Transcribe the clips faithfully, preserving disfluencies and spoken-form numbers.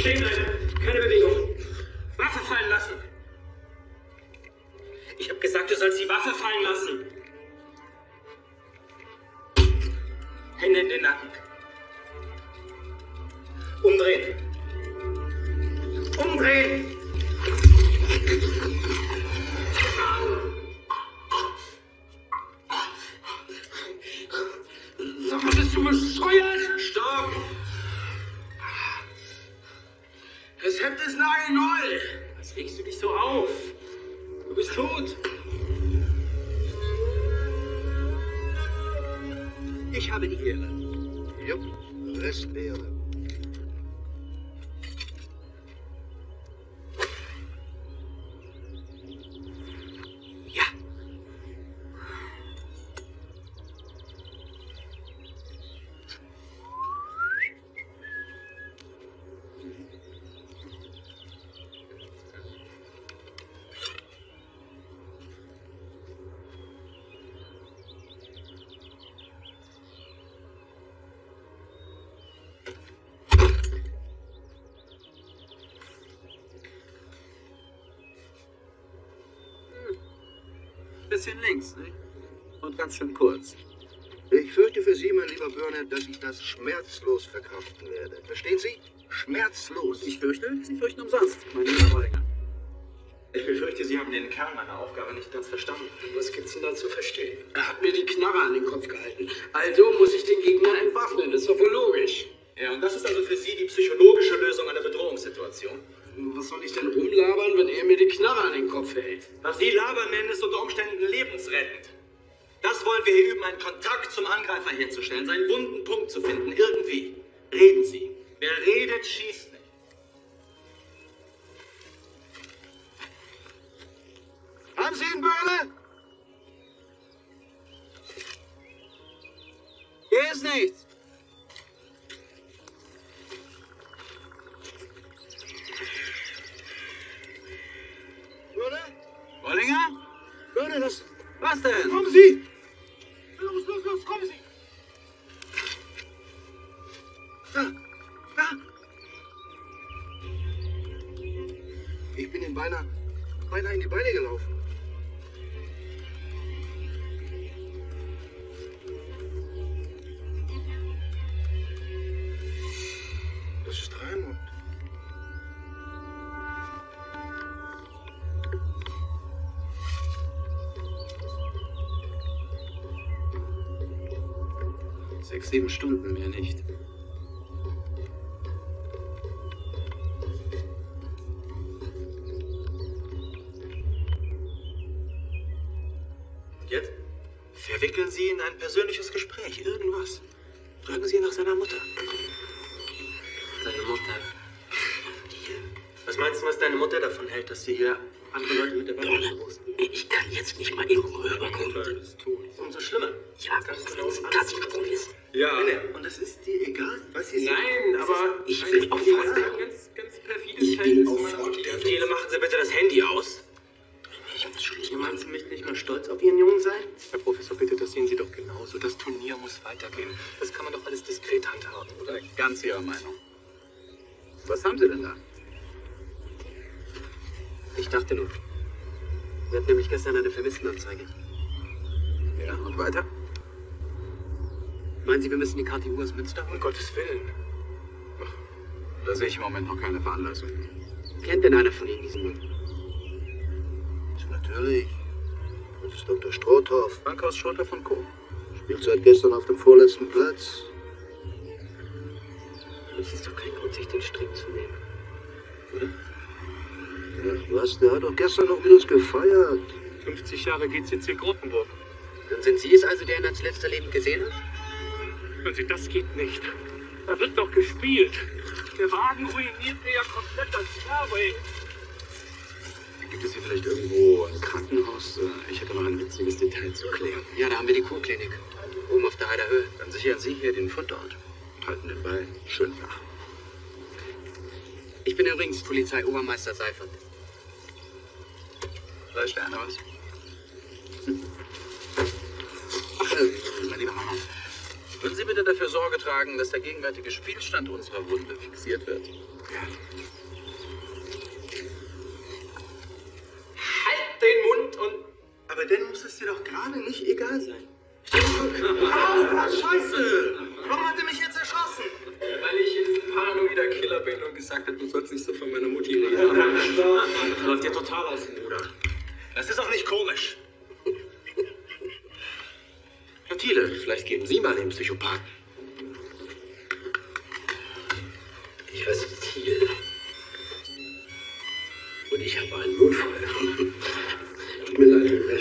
Stehen bleiben. Keine Bewegung. Waffe fallen lassen. Ich habe gesagt, du sollst die Waffe fallen lassen. Hände in den Nacken. Umdrehen. Umdrehen. Sag mal, bist du bescheuert? Stopp. Das Hemd ist nagelneu. Was regst du dich so auf? Du bist tot. Ich habe die Ehre. Jupp, Restehre. Ja. Bisschen links, ne? Und ganz schön kurz. Ich fürchte für Sie, mein lieber Burnett, dass ich das schmerzlos verkraften werde. Verstehen Sie? Schmerzlos. Ich fürchte, Sie fürchten umsonst, mein lieber Wollinger. Ich befürchte, Sie haben den Kern meiner Aufgabe nicht ganz verstanden. Was gibt's denn da zu verstehen? Er hat mir die Knarre an den Kopf gehalten. Also muss ich den Gegner entwaffnen. Das ist doch wohl logisch. Ja, und das ist also für Sie die psychologische Lösung einer Bedrohungssituation? Was soll ich denn rumlabern, wenn er mir die Knarre an den Kopf hält? Was Sie labern nennen, ist unter Umständen lebensrettend. Das wollen wir hier üben, einen Kontakt zum Angreifer herzustellen, seinen wunden Punkt zu finden, irgendwie. Reden Sie. Wer redet, schießt nicht. Haben Sie ihn, Börne? Hier ist nichts. Börne? Wollinger? Börne, das... Was denn? Kommen Sie! Los, los, los, kommen Sie! Da, da! Ich bin ihm beinahe, beinahe in die Beine gelaufen. Das ist Raimund. Sechs, sieben Stunden, mehr nicht. Und jetzt? Verwickeln Sie ihn in ein persönliches Gespräch, irgendwas. Fragen Sie nach seiner Mutter. Seine Mutter? Was meinst du, was deine Mutter davon hält, dass sie hier andere Leute mit der Waffe begrüßen? Ich kann jetzt nicht mal eben rüberkommen. Umso schlimmer. Ja, Kannst du das uns ist alles Katzensprung ist. Ja. Und es ist dir egal, was Sie Nein, aber Ich will auch fort. ganz, ganz perfides Ich Verhältnis will zu auch meiner fort. Mutter. Thiele, machen Sie bitte das Handy aus. Ich muss Schluss Meinen machen. Sie mich nicht mal stolz auf Ihren Jungen sein? Herr Professor, bitte, das sehen Sie doch genauso. Das Turnier muss weitergehen. Das kann man doch alles diskret handhaben, oder? Ganz Ihrer Meinung. Was haben Sie denn da? Ich dachte nur. Wir hatten nämlich gestern eine Vermisstenanzeige. Ja, und weiter? Meinen Sie, wir müssen die K T U aus Münster holen? Um Gottes Willen. Da sehe ich im Moment noch keine Veranlassung. Kennt denn einer von Ihnen diesen Mann? Natürlich. Das ist Doktor Strohtorff. Bankhaus Schulter von Co. Spielt seit gestern auf dem vorletzten Platz. Das ist doch kein Grund, sich den Strick zu nehmen. Oder? Ach was, der hat doch gestern noch mit uns gefeiert. fünfzig Jahre G C C Grotenburg. Dann sind Sie es also, der ihn als letzter Leben gesehen hat? Hören Sie, das geht nicht. Da wird doch gespielt. Der Wagen ruiniert mir ja komplett das Fairway. Gibt es hier vielleicht irgendwo ein Krankenhaus? Ich hätte noch ein witziges Detail zu klären. Ja, da haben wir die Kurklinik. Oben auf der Heider Höhe. Dann sichern Sie hier den Fundort und halten den Ball schön flach. Ich bin übrigens Polizeiobermeister Seifert. Drei Sterne, was? Ach, äh, mein lieber Mama. Würden Sie bitte dafür Sorge tragen, dass der gegenwärtige Spielstand unserer Runde fixiert wird? Ja. Halt den Mund und... Aber dann muss es dir doch gerade nicht egal sein. Au, Scheiße! Warum hat er mich jetzt erschossen? Weil ich jetzt ein paranoider Killer bin und gesagt habe, du sollst nicht so von meiner Mutti reden. Das läuft dir total aus dem Ruder. Das ist auch nicht komisch. Herr Thiele, vielleicht geben Sie mal den Psychopathen. Ich heiße Thiel. Und ich habe einen Notfall. Tut mir leid.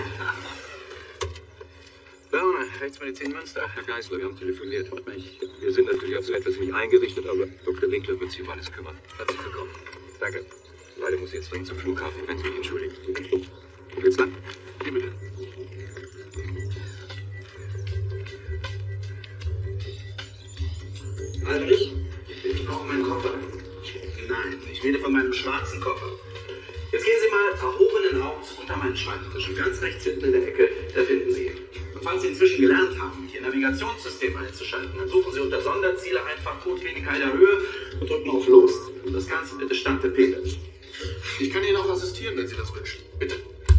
Werner, Rechtsmedizin Münster. Herr Geisler, wir haben telefoniert. Wir sind natürlich auf so etwas nicht eingerichtet, aber Doktor Winkler wird sich um alles kümmern. Herzlich willkommen. Danke. Leider muss ich jetzt dringend zum Flughafen, wenn Sie mich entschuldigen. Wo geht's lang? Wie bitte? Heinrich, ich brauche meinen Koffer. Nein, ich rede von meinem schwarzen Koffer. Jetzt gehen Sie mal erhobenen Haupts unter meinen Schreibtisch und ganz rechts hinten in der Ecke, da finden Sie ihn. Und falls Sie inzwischen gelernt haben, Ihr Navigationssystem einzuschalten, dann suchen Sie unter Sonderziele einfach Todklinik Heider Höhe und drücken auf Los. Und das Ganze bitte Stand der Pele. Ich kann Ihnen auch assistieren, wenn Sie das wünschen. Bitte.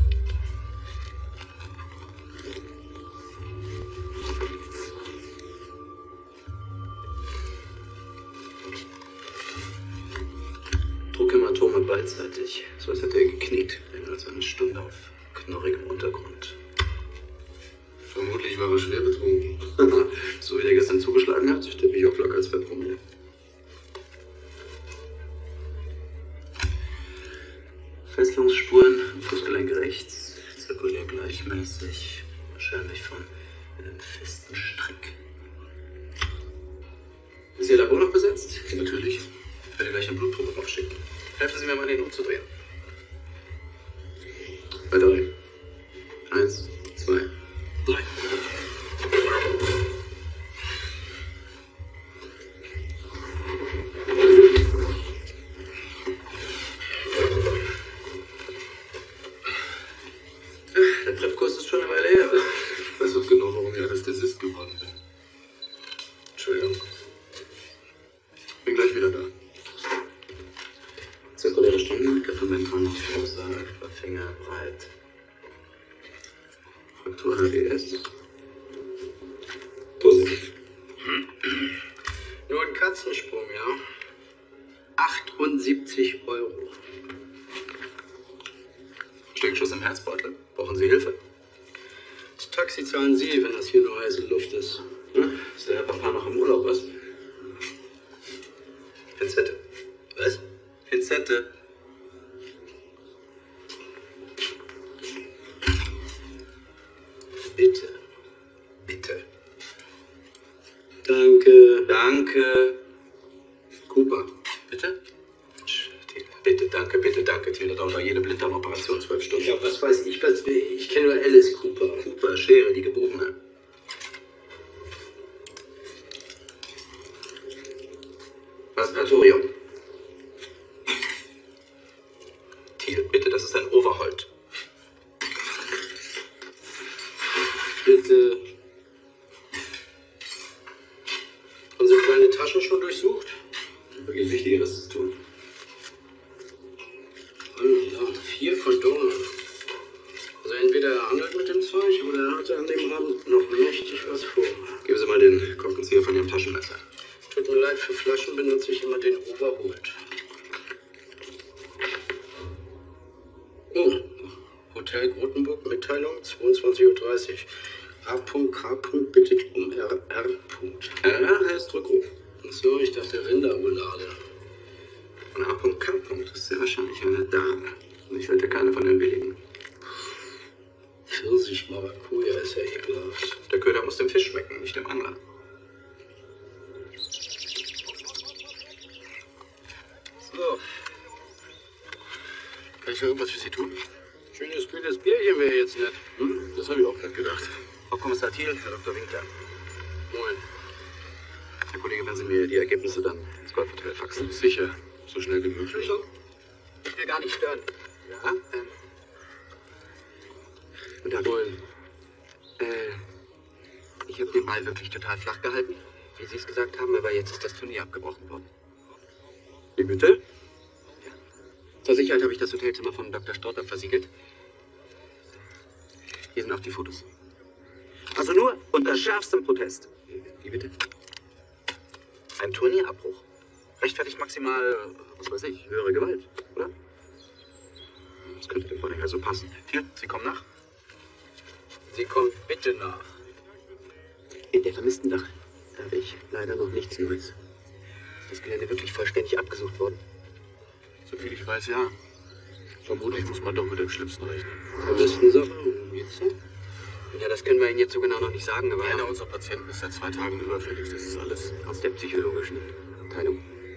Druckhämatome beidseitig. So als hätte er gekniet. Länger als eine Stunde auf knorrigem Untergrund. Vermutlich war er schwer betrunken. So wie der gestern zugeschlagen hat, tippe ich auf locker als zwei Promille. Fesselungsspuren am Fußgelenk rechts, zirkulieren gleichmäßig, wahrscheinlich von einem festen Strick. Ist Ihr Labor noch besetzt? Natürlich. Ich werde gleich eine Blutprobe aufschicken. Helfen Sie mir mal, den umzudrehen. Bei drei. Eins, zwei, drei. Der Prep-Kurs ist schon eine Weile her. Ich weiß auch genau, warum ich Anästhesist geworden bin. Entschuldigung. Bin gleich wieder da. Zirkuläre Stundenmarke von Ventralnarkose, etwa fingerbreit. Fraktur H D S. Positiv. Nur ein Katzensprung, ja? achtundsiebzig Euro. Steckschuss im Herzbeutel. Brauchen Sie Hilfe? Das Taxi zahlen Sie, wenn das hier nur heiße Luft ist. Hm? Ist der Herr Papa noch im Urlaub, was? Pinzette. Was? Pinzette. Bitte. Bitte. Danke. Danke. Cooper. Bitte? Bitte, danke, bitte, danke. Thiel hat auch noch jede Blinddarmoperation zwölf Stunden. Ja, was weiß ich, was ich kenne nur Alice Cooper. Cooper, Schere, die gebogene. Respiratorium. Thiel, bitte, das ist ein Overholt. Bitte. Haben Sie kleine Taschen schon durchsucht? Wirklich Wichtigeres zu tun. Ja, vier Kondome. Also entweder er handelt mit dem Zeug oder er hatte an dem Abend noch mächtig was vor. Geben Sie mal den Korkenzieher von Ihrem Taschenmesser. Tut mir leid, für Flaschen benutze ich immer den Overholt. Oh, Hotel Grotenburg, Mitteilung, zweiundzwanzig Uhr dreißig. A K bittet um R R. R heißt Rückruf. Achso, ich dachte Rinderroulade. Und A K das ist ja wahrscheinlich eine Dame. Und ich werde keine von den billigen. Pfirsich Maracuja ist ja ekelhaft. Der Köder muss dem Fisch schmecken, nicht dem Angler. So. Kann ich noch irgendwas für Sie tun? Schönes, kühles Bierchen wäre jetzt nett. Hm, das habe ich auch gerade gedacht. Frau Kommissar Thiel, Herr Doktor Winkler. Moin. Herr Kollege, wenn Sie mir die Ergebnisse dann ins Golfhotel faxen. Sicher. So schnell wie möglich. Ich will gar nicht stören. Ja? Ähm. Und dann Moin. Äh, Ich habe den Ball wirklich total flach gehalten, wie Sie es gesagt haben, aber jetzt ist das Turnier abgebrochen worden. Wie bitte? Zur Sicherheit habe ich das Hotelzimmer von Doktor Storter versiegelt. Hier sind auch die Fotos. Also nur unter schärfstem Protest. Wie bitte? Ein Turnierabbruch rechtfertigt maximal, was weiß ich, höhere Gewalt, oder? Das könnte dem Vorgänger so passen. Hier, Sie kommen nach. Sie kommen bitte nach. In der vermissten Sache habe ich leider noch nichts Neues. Ist das Gelände wirklich vollständig abgesucht worden? Soviel ich weiß, ja. Vermutlich muss man doch mit dem Schlimmsten rechnen. Vermissten Sache? Jetzt so? Ja, das können wir Ihnen jetzt so genau noch nicht sagen, aber... Einer unserer Patienten ist seit zwei Tagen überfällig. Das ist alles. Aus der psychologischen Abteilung.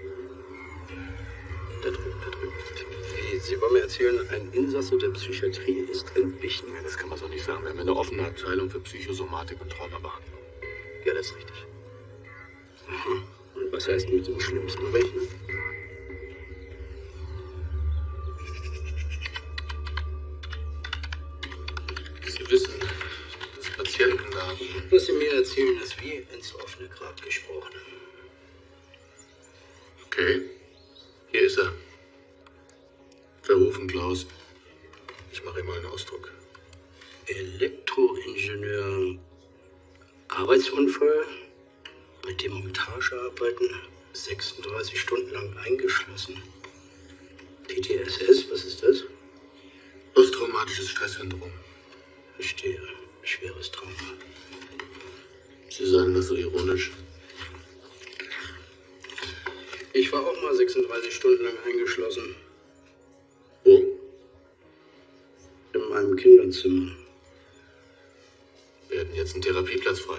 Da drüben, da drüben. Wie, Sie wollen mir erzählen, ein Insasse der Psychiatrie ist entwichen? Ja, das kann man so nicht sagen. Wir haben eine offene Abteilung für Psychosomatik und Traumabehandlung. Ja, das ist richtig. Aha. Und was heißt mit dem Schlimmsten rechnen? Sie wissen, dass Patienten da. Was Sie mir erzählen, ist wie ins offene Grab gesprochen. Okay. Hier ist er. Verrufen Klaus. Ich mache ihm mal einen Ausdruck. Elektroingenieur. Arbeitsunfall. Bei Demontagearbeiten sechsunddreißig Stunden lang eingeschlossen. P T S S, was ist das? Posttraumatisches Stresssyndrom. Verstehe. Schweres Trauma. Sie sagen das so ironisch. Ich war auch mal sechsunddreißig Stunden lang eingeschlossen. Wo? In meinem Kinderzimmer. Wir hätten jetzt einen Therapieplatz frei.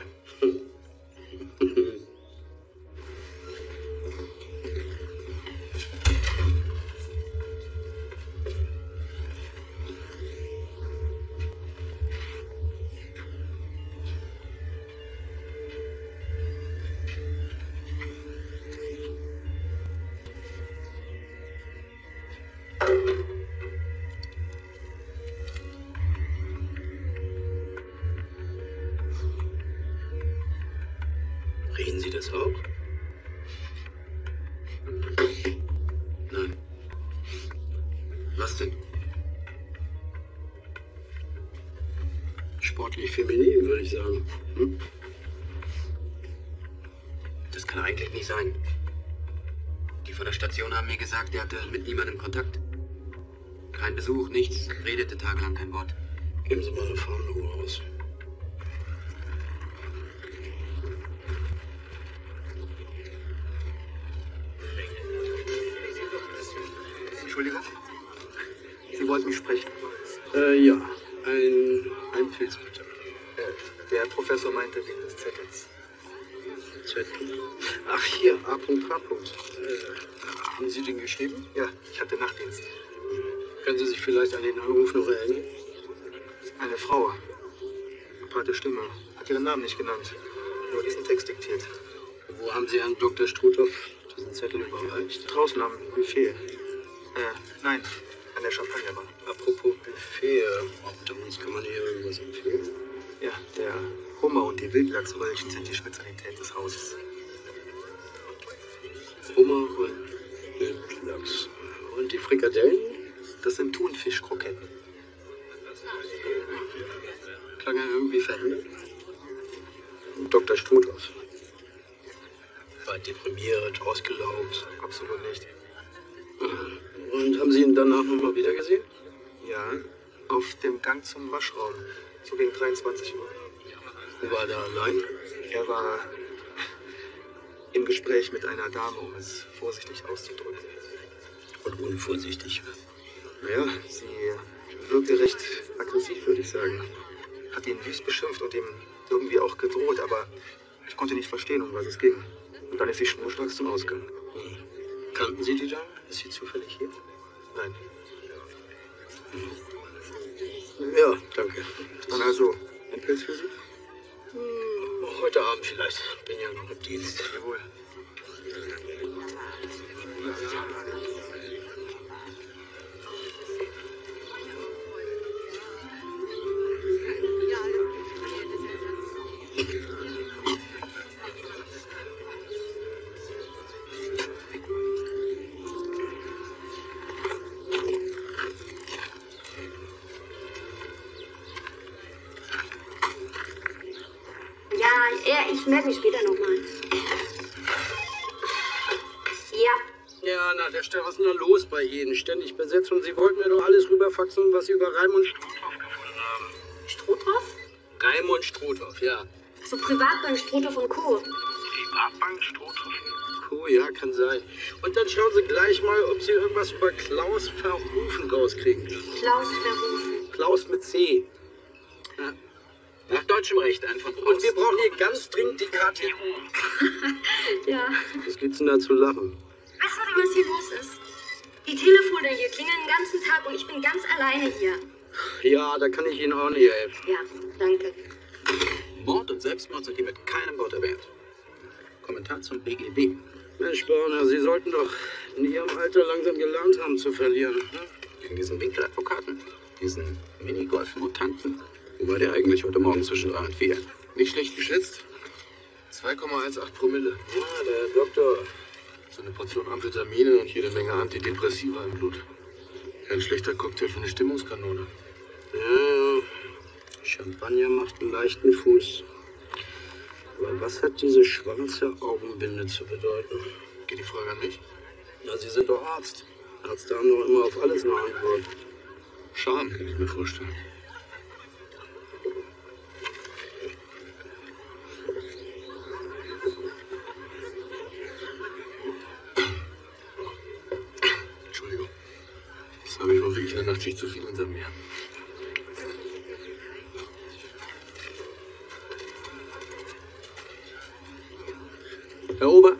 Reden Sie das auch? Nein. Was denn? Sportlich feminin, würde ich sagen. Hm? Das kann eigentlich nicht sein. Die von der Station haben mir gesagt, er hatte mit niemandem Kontakt. Kein Besuch, nichts, redete tagelang kein Wort. Geben Sie mal eine Fahndung raus. Entschuldigung? Sie wollten mich sprechen. Äh, ja. Ein, ein Pilz, bitte. Äh, der Herr Professor meinte wegen des Zettels. Zettel. Ach, hier, A Punkt H. Äh, haben Sie den geschrieben? Ja, ich hatte Nachtdienst. Können Sie sich vielleicht an den Anruf noch erinnern? Eine Frau, aparte Stimme, hat ihren Namen nicht genannt. Nur diesen Text diktiert. Wo haben Sie an Doktor Struthoff diesen Zettel überreicht? Draußen am Buffet. Äh, nein, an der Champagnerbar. Apropos Buffet, unter uns kann man hier irgendwas empfehlen? Ja, der Hummer und die Wildlachsröllchen sind die Spezialität des Hauses. Hummer und Wildlachs. Und die Frikadellen? Das sind Thunfischkroketten. Klang er irgendwie verändert? Doktor Struthoff. War deprimiert, ausgelaugt. Absolut nicht. Und haben Sie ihn danach nochmal wieder gesehen? Ja, auf dem Gang zum Waschraum. So gegen dreiundzwanzig Uhr. War er da allein? Er war im Gespräch mit einer Dame, um es vorsichtig auszudrücken. Und unvorsichtig. Naja, sie wirkte recht aggressiv, würde ich sagen. Hat ihn wüst beschimpft und ihm irgendwie auch gedroht, aber ich konnte nicht verstehen, um was es ging. Und dann ist sie schnurstracks zum Ausgang. Hm. Kannten Sie die Dame? Ist sie zufällig hier? Nein. Ja, danke. Dann also, ein Pilz für Sie? Hm, heute Abend vielleicht. Bin ja noch im Dienst. Jawohl. melde mich später nochmal. Ja. Ja, na, der Stelle, was ist denn da los bei Ihnen? Ständig besetzt und Sie wollten mir doch alles rüberfaxen, was Sie über Raimund Strothoff gefunden haben. Strothoff? Raimund Strothoff, ja. So Privatbank Strothoff und Co. Privatbank Strothoff und Co., ja, kann sein. Und dann schauen Sie gleich mal, ob Sie irgendwas über Klaus Verhoeven rauskriegen können. Klaus Verhoeven. Klaus mit C. Ja. Nach deutschem Recht ein von Und wir brauchen hier ganz dringend die K T O. Ja. Was gibt's denn da zu lachen? Weißt du, was hier los ist? Die Telefone hier klingeln den ganzen Tag und ich bin ganz alleine hier. Ja, da kann ich Ihnen auch nicht helfen. Ja, danke. Mord und Selbstmord sind hier mit keinem Wort erwähnt. Kommentar zum B G B. Mensch, Börner, Sie sollten doch in Ihrem Alter langsam gelernt haben zu verlieren. Hm? Gegen diesen Winkeladvokaten, diesen Minigolf-Mutanten. Wo war der eigentlich heute Morgen zwischen drei und vier? Nicht schlecht geschätzt. zwei Komma achtzehn Promille. Ja, der Doktor. So eine Portion Amphetamine und jede Menge Antidepressiva im Blut. Kein schlechter Cocktail für eine Stimmungskanone. Ja, ja. Champagner macht einen leichten Fuß. Aber was hat diese schwarze Augenbinde zu bedeuten? Geht die Frage an mich? Na, Sie sind doch Arzt. Ärzte haben doch immer auf alles eine Antwort. Scham, kann ich mir vorstellen. Entschuldigung. Das habe ich wohl wirklich in der Nachtschicht zu viel hinter mir. Herr Ober.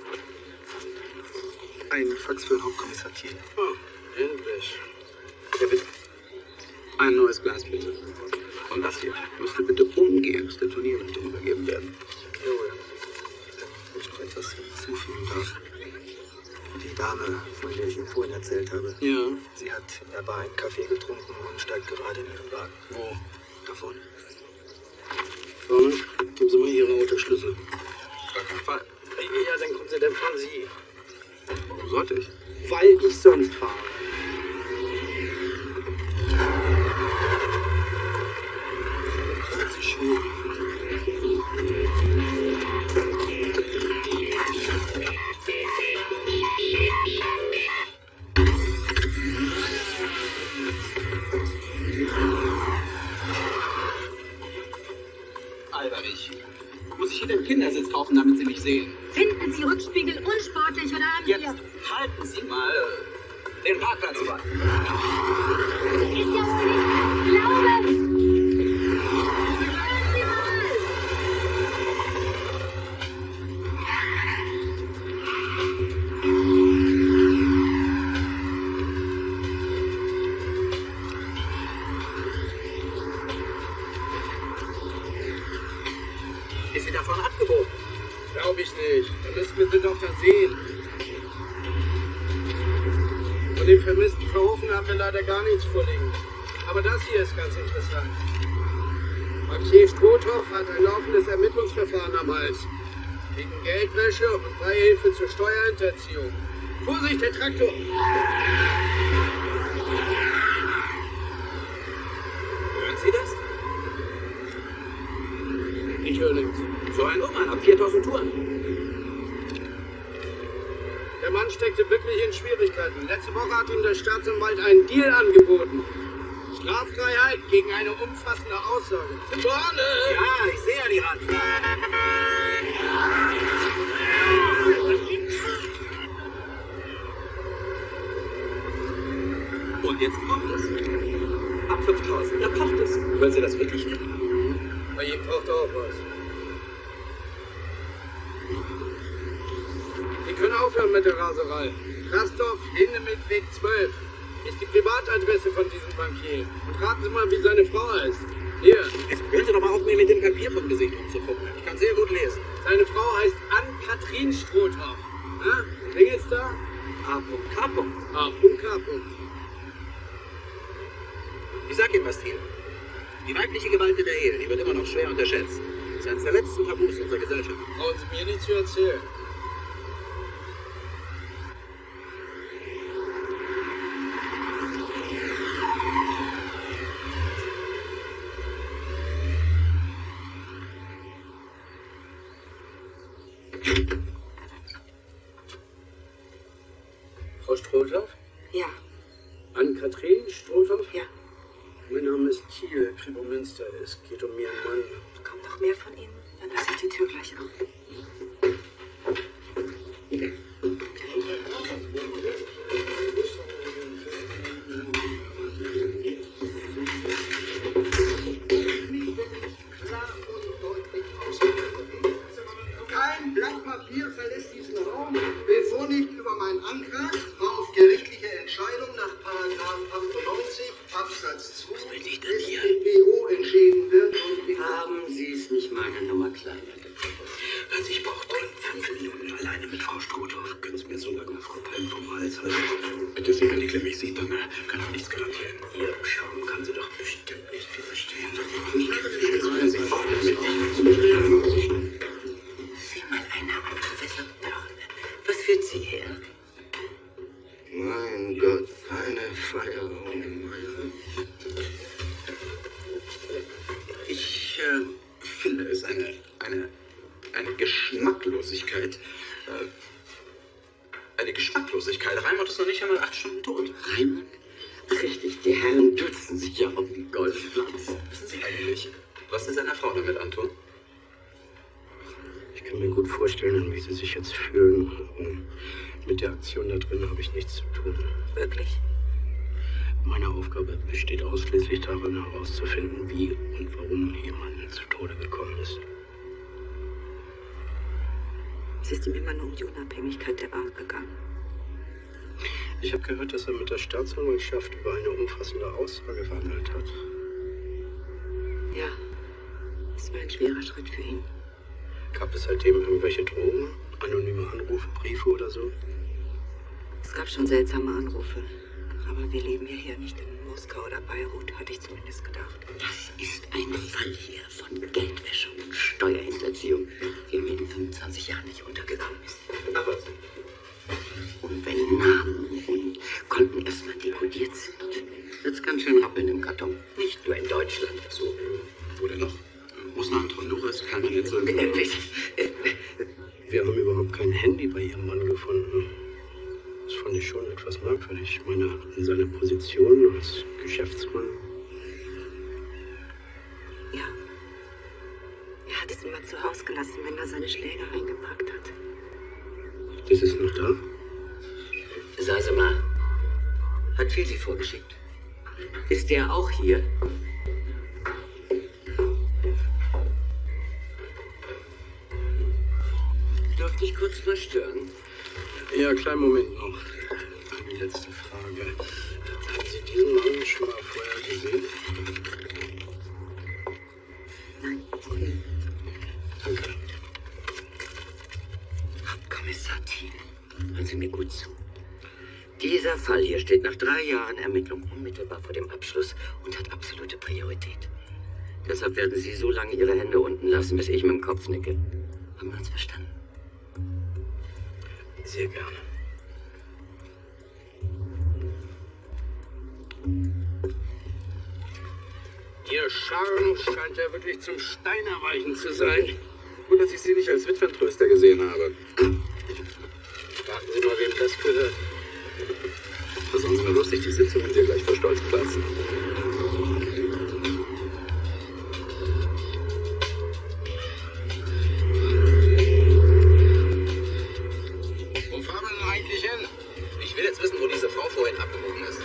Ein Fax für den Hauptkommissar Thiel. Oh, endlich. Ja, bitte. Ein neues Glas, bitte. Und das hier müsste bitte umgehend der Turnierleitung übergeben werden. Jawohl. Wenn ich noch etwas hinzufügen darf. Die Dame, von der ich Ihnen vorhin erzählt habe. Ja. Sie hat in der Bar einen Kaffee getrunken und steigt gerade in ihren Wagen. Wo? Da vorne. Vorne? Geben Sie mal Ihre Autoschlüssel. Gar kein Fall. Ja, dann kommen Sie, dann fahren Sie. Warum sollte ich? Weil ich sonst fahre. Das ist schön. Alberich. Muss ich hier den Kindersitz kaufen, damit Sie mich sehen? Finden Sie Rückspiegel unsportlich oder haben Jetzt wir... halten Sie mal äh, den Parkplatz frei. Das ist ja wohl nicht... Glaube! Hören Sie mal! Ist sie davon abgebogen? Glaube ich nicht. Da müssen wir sie doch da sehen. Von dem vermissten Verhoeven haben wir leider gar nichts vorliegen. Aber das hier ist ganz interessant. Bankier Strothoff hat ein laufendes Ermittlungsverfahren am Hals. Wegen Geldwäsche und Beihilfe zur Steuerhinterziehung. Vorsicht, der Traktor! Hören Sie das? Ich höre nichts. So ein Unmann ab viertausend Touren. Der Mann steckte wirklich in Schwierigkeiten. Letzte Woche hat ihm der Staatsanwalt einen Deal angeboten. Straffreiheit gegen eine umfassende Aussage. Vorne! Ja, ich sehe ja die Rand. Und jetzt kommt es. Ab fünftausend, da kocht es. Wollen Sie das wirklich nicht? Bei ihm braucht er auch was. Sie können aufhören mit der Raserei. Rastorf, Hindemithweg zwölf ist die Privatadresse von diesem Bankier. Und raten Sie mal, wie seine Frau heißt. Hier, Jetzt hören Sie doch mal auf, mir mit dem Papier vom Gesicht umzugucken. Ich kann sehr gut lesen. seine Frau heißt Ann-Kathrin Strothoff. Na, klingelt's da? A. K. A. K. Ich sag Ihnen was, Thiel. Die weibliche Gewalt in der Ehe, die wird immer noch schwer unterschätzt. Das ist eines der letzten Tabus unserer Gesellschaft. Brauchen Sie mir nicht zu erzählen. Frau Strolthoff? Ja. Ann-Kathrin Strolthoff? Ja. Mein Name ist Thiel, Kripo-Münster. Es geht um Ihren Mann. Kommt noch mehr von Ihnen? Dann lasse ich die Tür gleich auf. Kein Blatt Papier verlässt diesen Raum, bevor nicht über meinen Antrag auf gerichtliche Entscheidung nach Paragraph achtundneunzig Absatz zwei S t p o entschieden wird. Und Haben Sie es nicht mal eine Nummer kleiner? Also ich brauche dringend fünf Minuten alleine mit Frau Strothoff. Können Sie mir so lange Frau Palm vom Hals halten? Bitte, Sie, wenn die Klemme mich sieht, dann äh, kann ich nichts garantieren. Ihr Charme kann sie doch bestimmt nicht widerstehen. Sieh mal einer an, Professor Börne. Was führt Sie her? mein Gott, eine Feier ohne Meier. Ich äh, finde es eine, eine, eine Geschmacklosigkeit. Äh, eine Geschmacklosigkeit. Raimund ist noch nicht einmal acht Stunden tot. Raimund? Ach, richtig, die Herren duzen sich ja auf dem Golfplatz. Wissen Sie eigentlich, was Sie seiner Frau damit antun? Ich kann mir gut vorstellen, wie Sie sich jetzt fühlen. Mit der Aktion da drin habe ich nichts zu tun. Wirklich? Meine Aufgabe besteht ausschließlich darin, herauszufinden, wie und warum jemand zu Tode gekommen ist. Es ist ihm immer nur um die Unabhängigkeit der Bank gegangen. Ich habe gehört, dass er mit der Staatsanwaltschaft über eine umfassende Aussage verhandelt hat. Ja, es war ein schwerer Schritt für ihn. Gab es seitdem irgendwelche Drohungen, anonyme Anrufe, Briefe oder so? Es gab schon seltsame Anrufe. Aber wir leben ja hier nicht in Moskau oder Beirut, hatte ich zumindest gedacht. Das ist ein Fall hier von Geldwäsche und Steuerhinterziehung, der mir in fünfundzwanzig Jahren nicht untergegangen ist. Ach was. Und wenn Namen und Konten erstmal dekodiert sind, wird's ganz schön rappeln im Karton. Nicht nur in Deutschland. So, wo denn noch? Russland, Honduras, kann man jetzt so... Äh, äh, äh, Wir haben überhaupt kein Handy bei Ihrem Mann gefunden. Das fand ich schon etwas merkwürdig. Ich meine, in seiner Position als Geschäftsmann. Ja. Er hat es immer zu Hause gelassen, wenn er seine Schläge eingepackt hat. Das ist noch da? Sagen Sie mal, hat viel Sie vorgeschickt? Ist der auch hier? Dürfte ich kurz mal stören? Ja, kleinen Moment noch. Eine letzte Frage. Haben Sie diesen Mann schon mal vorher gesehen? Nein. Danke. Hauptkommissar Thiel, hören Sie mir gut zu. Dieser Fall hier steht nach drei Jahren Ermittlung unmittelbar vor dem Abschluss und hat absolute Priorität. Deshalb werden Sie so lange Ihre Hände unten lassen, bis ich mit dem Kopf nicke. Haben wir uns verstanden? Sehr gerne. Ihr Charme scheint ja wirklich zum Stein erweichen zu sein. Gut, dass ich Sie nicht als Witwentröster gesehen habe. Fragen Sie mal, wem das gehört. Versuchen Sie mal lustig, die Sitzung und Sie gleich vor Stolz platzen. Wo fahren wir denn eigentlich hin? Ich will jetzt wissen, wo diese Frau vorhin abgebogen ist.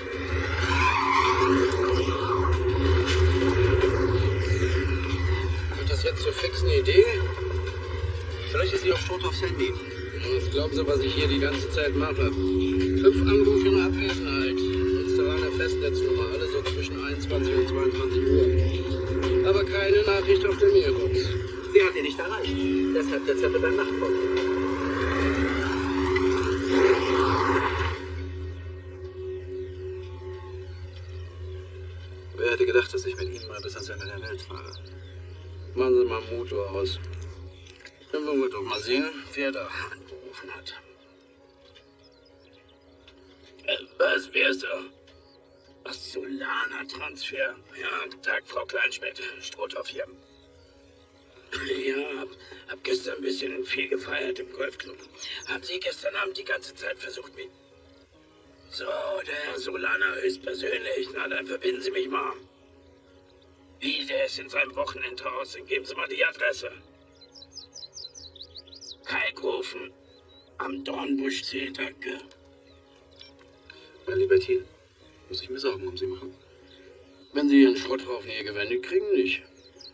Wird das jetzt so fix eine Idee? Vielleicht ist sie auf Strothoffs Handy. Was glauben Sie, was ich hier die ganze Zeit mache? Fünf Anrufe in Abwesenheit. Letzte war eine Festnetznummer, alle so zwischen einundzwanzig und zweiundzwanzig Uhr. Aber keine Nachricht auf der Mailbox. Sie hat ihn nicht erreicht. Deshalb der Zettel beim Nachtbock. Wer hätte gedacht, dass ich mit Ihnen mal bis ans Ende der Welt fahre? Machen Sie mal Motor aus. Dann wollen wir doch mal sehen, wer da angerufen hat. Äh, was wär's da? Ach, Solana-Transfer. Ja, guten Tag, Frau Kleinschmidt. Strothoff hier. Ja, hab, hab gestern ein bisschen viel gefeiert im Golfclub. Haben Sie gestern Abend die ganze Zeit versucht, mich... So, der Solana höchstpersönlich. Na, dann verbinden Sie mich mal. Wie, der ist in seinem Wochenendhaus. Dann geben Sie mal die Adresse. Kalkofen. Am Dornbuschsee, danke. Mein lieber Thiel, muss ich mir Sorgen um Sie machen? Wenn Sie Ihren Schrotthaufen hier gewendet kriegen, nicht.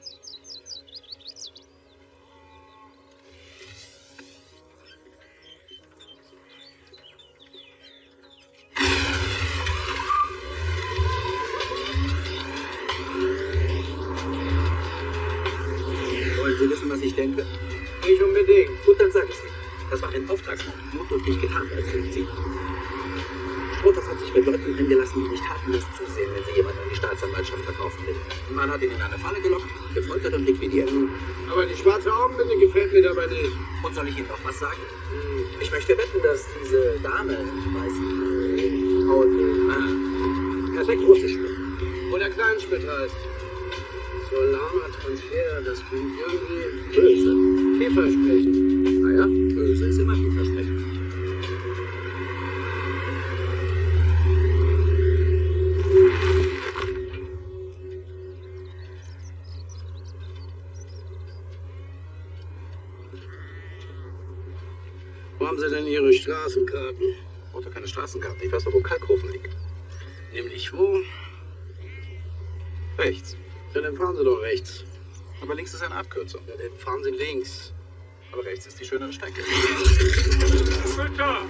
Wollen Sie wissen, was ich denke? Nicht unbedingt. Gut, dann sag es Ihnen. Das war ein Auftragsmord. Notdürftig getan, als sind Sie. Strothoff hat sich mit Leuten eingelassen, die nicht tatenlos zusehen, wenn sie jemanden an die Staatsanwaltschaft verkaufen will. Man hat ihn in eine Falle gelockt, gefoltert und liquidiert. Aber die schwarze Augenbinde gefällt mir dabei nicht. Und soll ich Ihnen noch was sagen? Ich möchte wetten, dass diese Dame im weißen Auto ah, perfekt Russisch spricht. Oder Kleinschmidt heißt. Solana-Transfer, das klingt irgendwie Böse. vielversprechend. Naja, böse ist immer vielversprechend. Wo haben Sie denn Ihre Straßenkarten? Oder keine Straßenkarte. Ich weiß doch, wo Kalkofen liegt. Nämlich wo? Rechts. Ja, dann fahren Sie doch rechts. Aber links ist eine Abkürzung. Ja, dann fahren Sie links. Aber rechts ist die schönere Strecke. Mütter!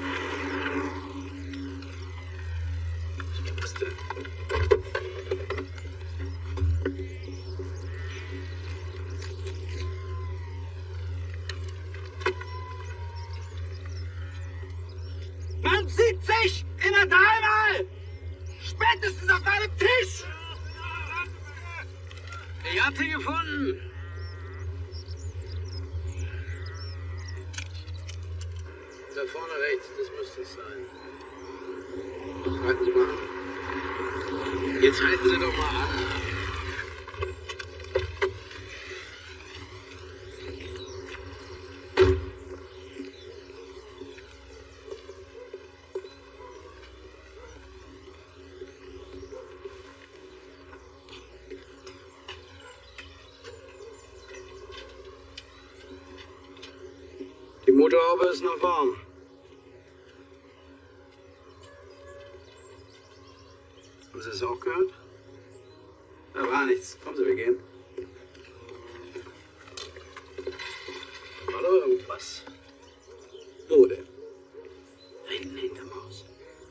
Ich wusste. Man sieht sich in der dreimal! Spätestens auf meinem Tisch! Ich hab sie gefunden. Da vorne rechts, das müsste es sein. Halten Sie mal an. Jetzt halten Sie doch mal an. Die Motorhaube ist noch warm. Haben Sie es auch gehört? Da war nichts. Kommen Sie, wir gehen. War doch irgendwas. Wo denn? Da hinten hinterm Haus.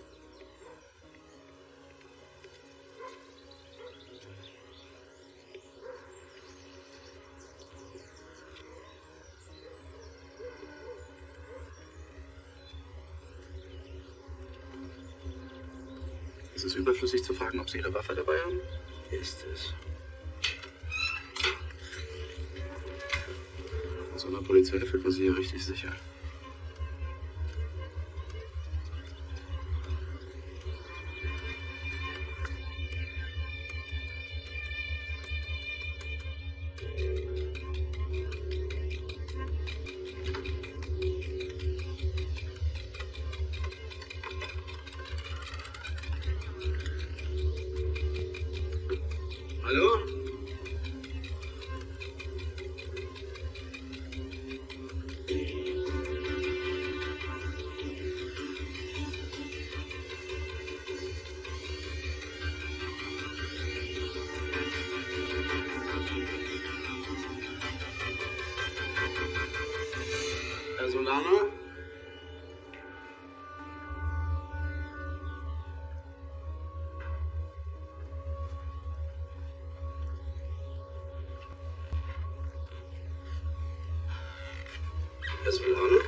Es ist überflüssig zu fragen, ob Sie Ihre Waffe dabei haben. Ist es. In so einer Polizei fühlt man sich hier richtig sicher. Hallo? Herr Solana? Herr Solana?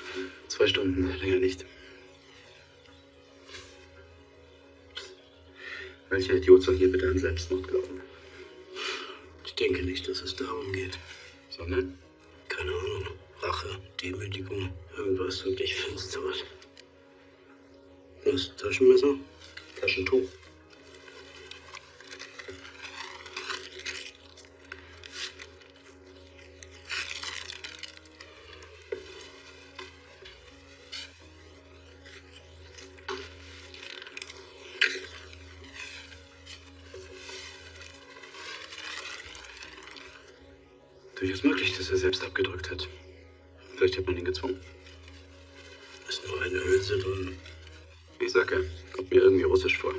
Zwei Stunden, länger nicht. Welcher Idiot soll hier bitte an Selbstmord glauben? Ich denke nicht, dass es darum geht. Sondern? Keine Ahnung. Rache, Demütigung, irgendwas wirklich Finsteres. Was? Taschenmesser? Taschentuch. Durchaus möglich, dass er selbst abgedrückt hat. Vielleicht hat man ihn gezwungen. Ist nur eine Hülse drin. Ich sag ja, kommt mir irgendwie russisch vor.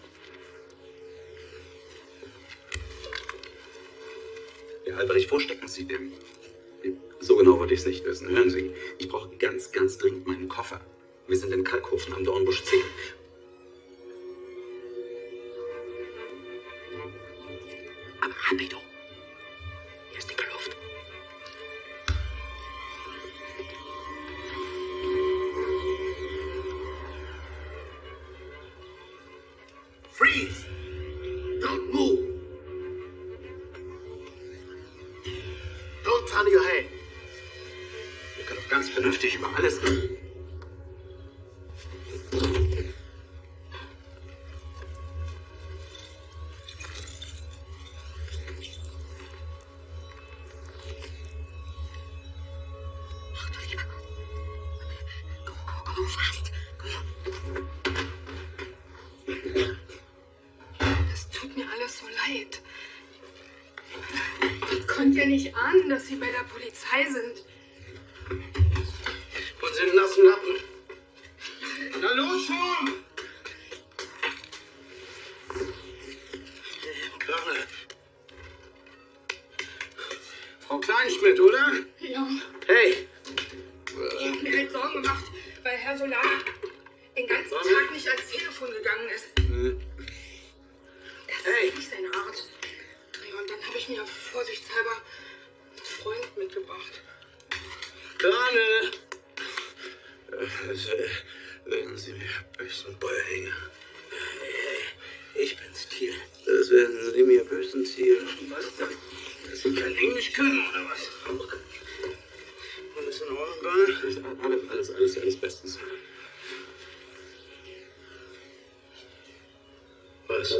Ja, Albrecht, wo stecken Sie denn? So genau wollte ich es nicht wissen. Hören Sie, ich brauche ganz, ganz dringend meinen Koffer. Wir sind in Kalkhofen am Dornbusch zehn. Aber rapido! Hier ist dicke Luft. Freeze! Don't move! Don't turn your head! Wir können doch ganz vernünftig über alles reden. Das tut mir alles so leid. Ich konnte ja nicht ahnen, dass Sie bei der Polizei sind. Und sind nassen Lappen. Na los schon! Körner. Frau Kleinschmidt, oder? Ja. Hey! Ich habe mir halt Sorgen gemacht, weil Herr Solana den ganzen Tag nicht ans Telefon gegangen ist. Das Hey. ist nicht seine Art. Ja, und dann habe ich mir vorsichtshalber einen Freund mitgebracht. Körner! Werden Sie mir bösen Beihänge. Ich bin's, Thiel. Das werden Sie mir bösen, Thiel. Was? Dass Sie kein Englisch können, oder was? Alles in Ordnung, Ball? Alles, alles, alles, alles bestens. Was?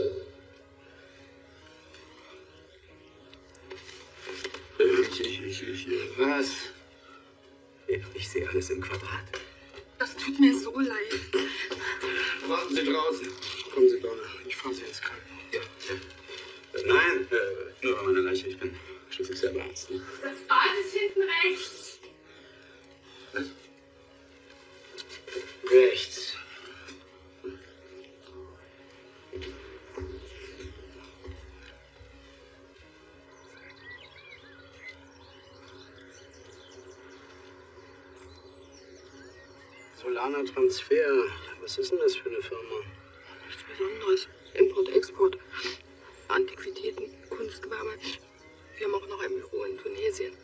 Ich, ich, ich, ich, Was? ich, ich sehe alles im Quadrat. Das tut mir so leid. Warten Sie draußen. Kommen Sie, Donner. Ich fahre Sie ins Krankenhaus. Ja, ja. Äh, nein, äh, nur an meiner Leiche. Ich bin schließlich selber Arzt. Ne? Das Bad ist hinten rechts. Was? Rechts. Solana Transfer. Was ist denn das für eine Firma? Nichts Besonderes. Import, Export, Antiquitäten, Kunstgewerbe. Wir haben auch noch ein Büro in Tunesien.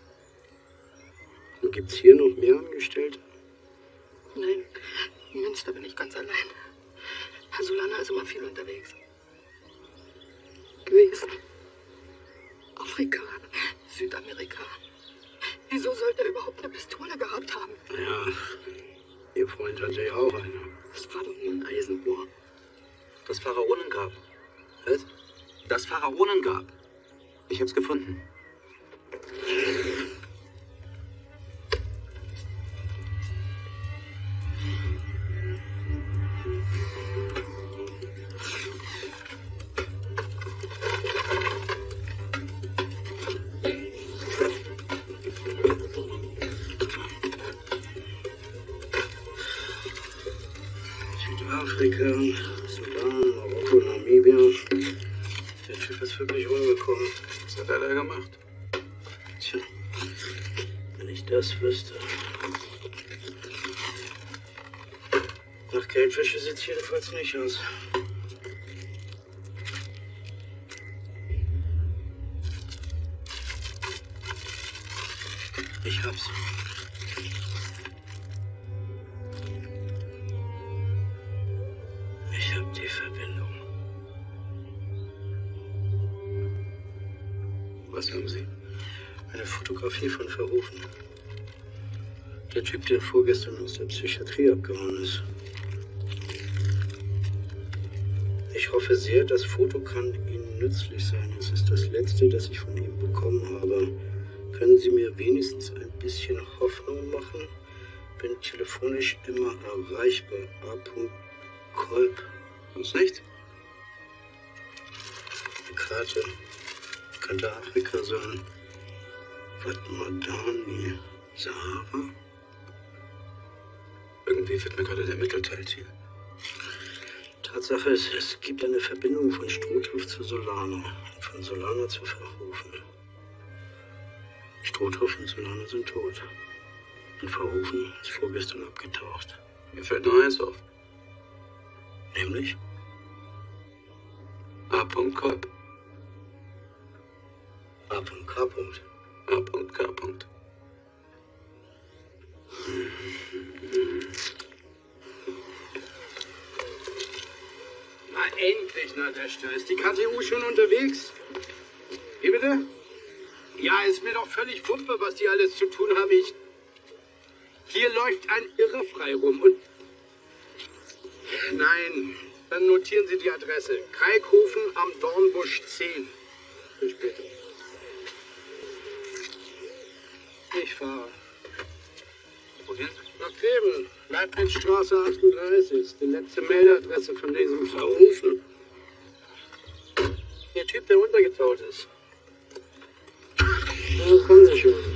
Und gibt's hier noch mehr Angestellte? Nein, in Münster bin ich ganz allein. Herr Solana ist immer viel unterwegs. Gewesen. Afrika, Südamerika. Wieso sollte er überhaupt eine Pistole gehabt haben? Ja, Ihr Freund hatte ja auch eine. Das war doch nur ein Eisenrohr. Das Pharaonengrab. Was? Das Pharaonengrab. Ich hab's gefunden. Südafrika, Sudan, Marokko, Namibia. Der Typ ist wirklich rumgekommen. Was hat er da gemacht? Tja, wenn ich das wüsste. Nach Geldwäsche sieht's jedenfalls nicht aus. Ich hab's. Ich hab die Verbindung. Was haben Sie? Eine Fotografie von Verhoeven. Der Typ, der vorgestern aus der Psychiatrie abgehauen ist. Ich hoffe sehr, das Foto kann Ihnen nützlich sein. Es ist das letzte, das ich von ihm bekommen habe. Können Sie mir wenigstens ein bisschen Hoffnung machen? Bin telefonisch immer erreichbar. A. Kolb. Sonst nicht? Die Karte. Könnte Afrika sein. Vadmadani. Sahara? Irgendwie wird mir gerade der Mittelteil ziehen. Tatsache ist, es gibt eine Verbindung von Struthof zu Solano. Von Solano zu Verhoeven. Struthof und Solano sind tot. Und Verhoeven ist vorgestern abgetaucht. Mir fällt nur eins auf. Nämlich? A. Kolb. A. K. A. K. Na endlich, Nadeshda. Ist die K T U schon unterwegs? Wie bitte? Ja, ist mir doch völlig Wumpe, was die alles zu tun haben. Ich... Hier läuft ein Irrer frei rum und... Nein, dann notieren Sie die Adresse. Kalkhofen am Dornbusch zehn. Bis später. Ich fahre. Wohin? Nach Kleben. Leibnizstraße achtunddreißig. Ist die letzte Meldeadresse von diesem Verhoeven. Der Typ, der untergetaucht ist. Ja, kommen Sie schon.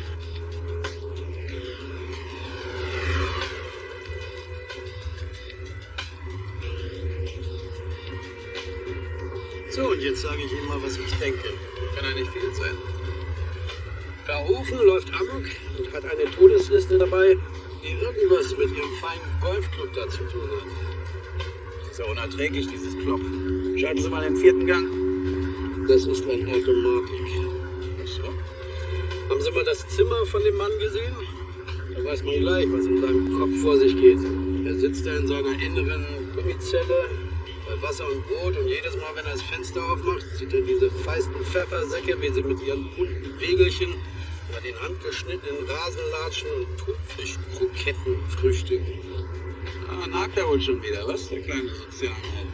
So, und jetzt sage ich Ihnen mal, was ich denke. Kann ja nicht viel sein. Verhoeven läuft amok und hat eine Todesliste dabei, die irgendwas mit ihrem feinen Golfclub da zu tun hat. Das ist ja unerträglich, dieses Klopfen. Schalten Sie mal den vierten Gang. Das ist ein Automatik. Ach so. Haben Sie mal das Zimmer von dem Mann gesehen? Da weiß man gleich, was in seinem Kopf vor sich geht. Er sitzt da in seiner inneren Gummizelle bei Wasser und Brot und jedes Mal, wenn er das Fenster aufmacht, sieht er diese feisten Pfeffersäcke, wie sie mit ihren bunten Wägelchen über den handgeschnittenen Rasen latschen und Thunfischkroketten frühstücken. Ah, nagt er wohl schon wieder, was? Der kleine Sozialheld.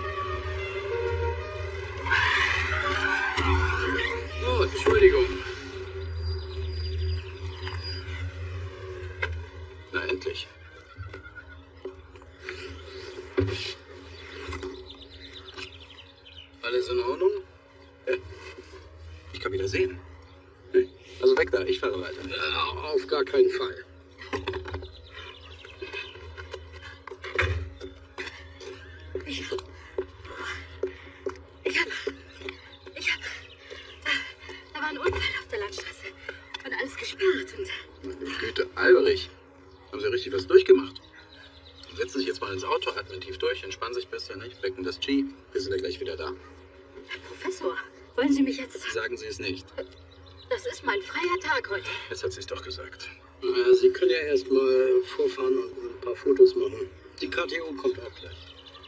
Oh, Entschuldigung. Na, endlich. Alles in Ordnung? Ja. Ich kann wieder sehen. Nee. Also weg da, ich fahre weiter. Ja, auf gar keinen Fall. Ich, ich hab, ich hab, da, da war ein Unfall auf der Landstraße und alles gesperrt und... Meine Güte, Alberich. Haben Sie richtig was durchgemacht? Setzen Sie sich jetzt mal ins Auto, atmen tief durch, entspannen sich ein bisschen, nicht? Wecken das G. Wir sind ja gleich wieder da. Herr Professor, wollen Sie mich jetzt... Sagen Sie es nicht. Das ist mein freier Tag heute. Jetzt hat sie es doch gesagt. Äh, Sie können ja erst mal vorfahren und ein paar Fotos machen. Die K T U kommt auch gleich.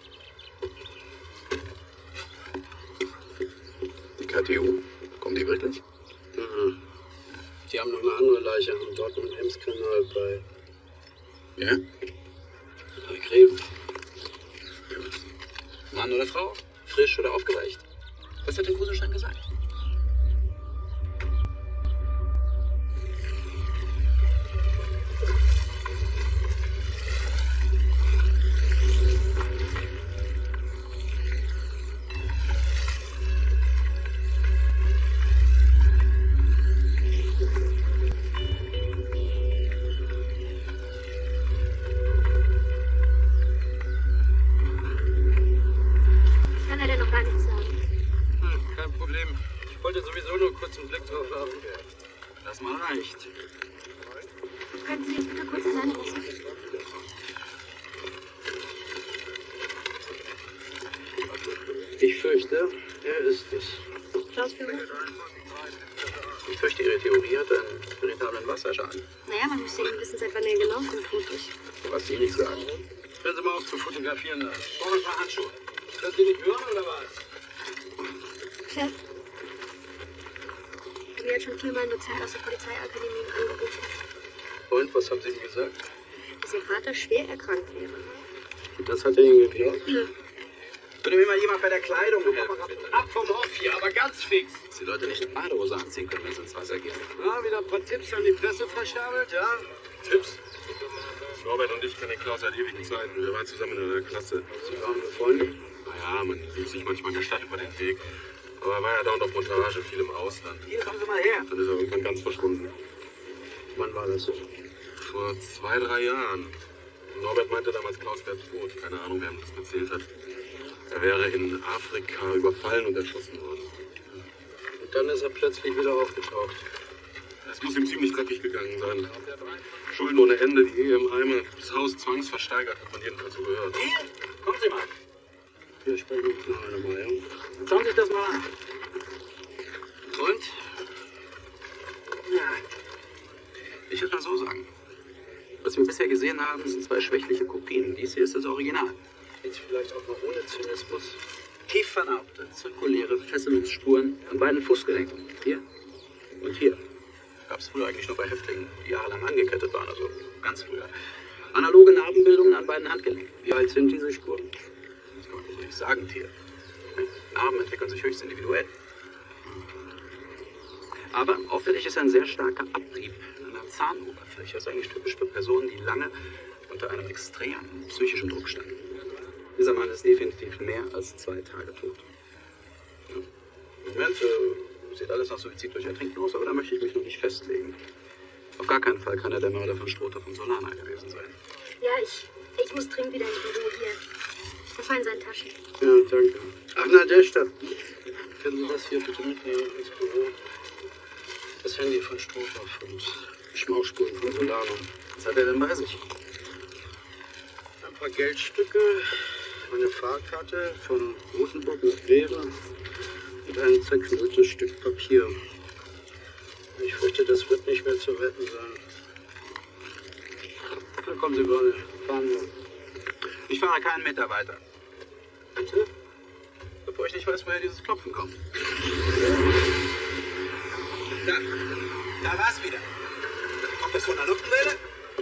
Die K T U? Kommen die wirklich? Mhm. Die haben noch eine andere Leiche am Dortmund-Ems-Kanal bei... Ja? bei Greven. Mann oder Frau? Frisch oder aufgeweicht? Was hat der Gruselstein gesagt? Kann er denn noch gar nichts sagen? Hm, kein Problem. Ich wollte sowieso nur kurz einen Blick drauf werfen. Das mal reicht. Könnten Sie jetzt bitte kurz alleine lassen? Ich fürchte, er ist es. Schauspieler? Ich fürchte, Ihre Theorie hat einen veritablen Wasserschaden. Naja, man müsste eben wissen, seit wann er genau schon tot ist. Was Sie nicht sagen. Hören Sie mal auf zu fotografieren da. Brauchen wir ein paar Handschuhe. Können Sie nicht hören oder was? Chef, mir jetzt schon viermal ein Dozent aus der Polizeiakademie angerufen. Und, was haben Sie ihm gesagt? Dass Ihr Vater schwer erkrankt wäre. Und das hat er Ihnen geglaubt? Ja. Würde mir mal jemand bei der Kleidung helfen, bitte? Ab vom Hof hier, aber ganz fix. Dass die Leute nicht eine Badehose anziehen können, wenn sie ins Wasser gehen. Ja, wieder ein paar Tipps an die Presse verschabelt, ja? Tipps? Norbert und ich kennen Klaus seit ewigen Zeiten. Wir waren zusammen in einer Klasse. Sie waren befreundet? Naja, man sieht sich manchmal in der Stadt über den Weg. Aber er war ja dauernd auf Montage, viel im Ausland. Hier, kommen Sie mal her. Dann ist er irgendwann ganz verschwunden. Wann war das so? Vor zwei, drei Jahren. Norbert meinte damals, Klaus wäre tot. Keine Ahnung, wer ihm das erzählt hat. Er wäre in Afrika überfallen und erschossen worden. Und dann ist er plötzlich wieder aufgetaucht. Es muss ihm ziemlich dreckig gegangen sein. Schulden ohne Ende, die Ehe im Eimer. Das Haus zwangsversteigert, hat man jedenfalls so gehört. Hier, kommen Sie mal. Wir sprechen uns noch einmal, ja? Schauen Sie sich das mal an. Und? Ja. Ich würde mal so sagen. Was wir bisher gesehen haben, sind zwei schwächliche Kopien. Dies hier ist das Original. Jetzt vielleicht auch noch ohne Zynismus. Tief vernaubte, zirkuläre Fesselungsspuren an beiden Fußgelenken. Hier und hier. Gab es früher eigentlich nur bei Häftlingen, die jahrelang angekettet waren, also ganz früher. Analoge Narbenbildungen an beiden Handgelenken. Wie alt sind diese Spuren? Das kann man so nicht sagen, Tier. Narben entwickeln sich höchst individuell. Aber auffällig ist ein sehr starker Abrieb an der Zahnoberfläche. Das ist eigentlich typisch für Personen, die lange unter einem extremen psychischen Druck standen. Dieser Mann ist definitiv mehr als zwei Tage tot. Ja. Im Moment äh, sieht alles nach Suizid durch Ertrinken aus, aber da möchte ich mich noch nicht festlegen. Auf gar keinen Fall kann er der Mörder von Strother von Solana gewesen sein. Ja, ich, ich muss dringend wieder ins Büro hier. Was war in seinen Taschen? Ja, danke. Ach, na, der Stadt. Können Sie das hier bitte mitnehmen ins Büro? Das Handy von Strother und Schmauchspuren von Solana. Was hat er denn bei sich? Ein paar Geldstücke, eine Fahrkarte von Rotenburg nach Rewe und ein zerknülltes Stück Papier. Ich fürchte, das wird nicht mehr zu retten sein. Na, kommen Sie gerade. Fahren wir. Ich fahre keinen Meter weiter. Bitte? Bevor ich nicht weiß, woher dieses Klopfen kommt. Da, da war's wieder. Kommt das von der Nockenwelle?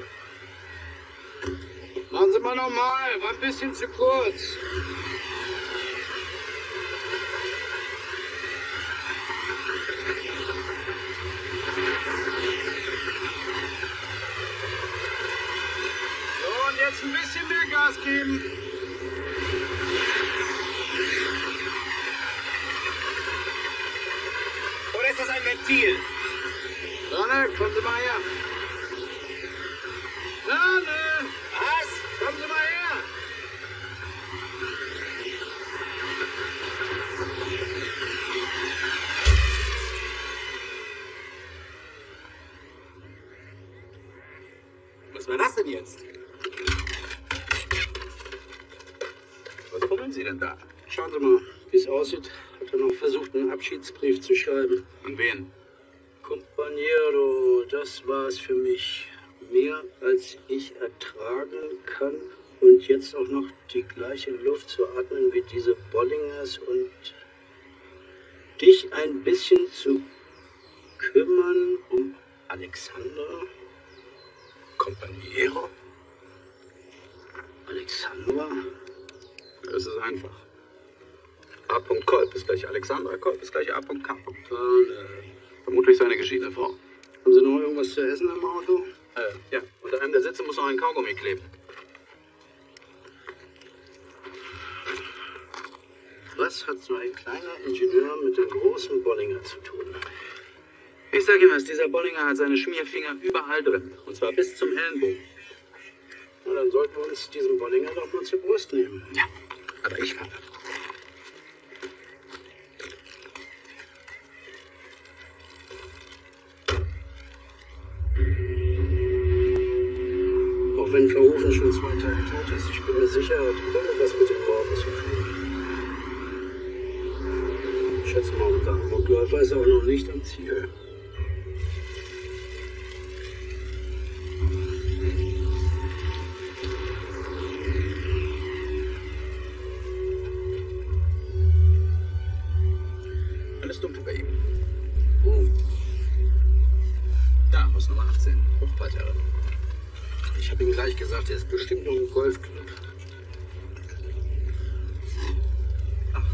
Machen Sie mal nochmal, war ein bisschen zu kurz. So, und jetzt ein bisschen mehr Gas geben. Oder ist das ein Ventil? Sonne, kommen Sie mal her. Sonne! Was? Kommen Sie mal her! Was war das denn jetzt? Was fummeln Sie denn da? Schauen Sie mal, wie es aussieht. Hat er noch versucht, einen Abschiedsbrief zu schreiben. An wen? Companiero, das war's für mich. Mehr als ich ertragen kann. Und jetzt auch noch die gleiche Luft zu atmen wie diese Bollingers und dich ein bisschen zu kümmern um Alexandra. Companiero? Alexandra? Das ist einfach. A. Kolb ist gleich Alexandra, Kolb ist gleich A. K. Äh, Vermutlich seine geschiedene Frau. haben Sie noch irgendwas zu essen im Auto? Äh, ja, unter einem der Sitze muss noch ein Kaugummi kleben. Was hat so ein kleiner Ingenieur mit dem großen Bollinger zu tun? Ich sag Ihnen was, dieser Bollinger hat seine Schmierfinger überall drin. Und zwar bis zum Ellenbogen. Na, dann sollten wir uns diesen Bollinger doch mal zur Brust nehmen. Ja, aber ich fahre. Auch wenn Verhoeven schon zwei Tage tot ist, ich bin mir sicher, er hat irgendwas mit dem Morden zu tun. Ich schätze mal, unser Amokläufer ist auch noch nicht am Ziel. Alles dunkel bei ihm. Oh, gleich gesagt, er ist bestimmt nur im Golfclub. Ach.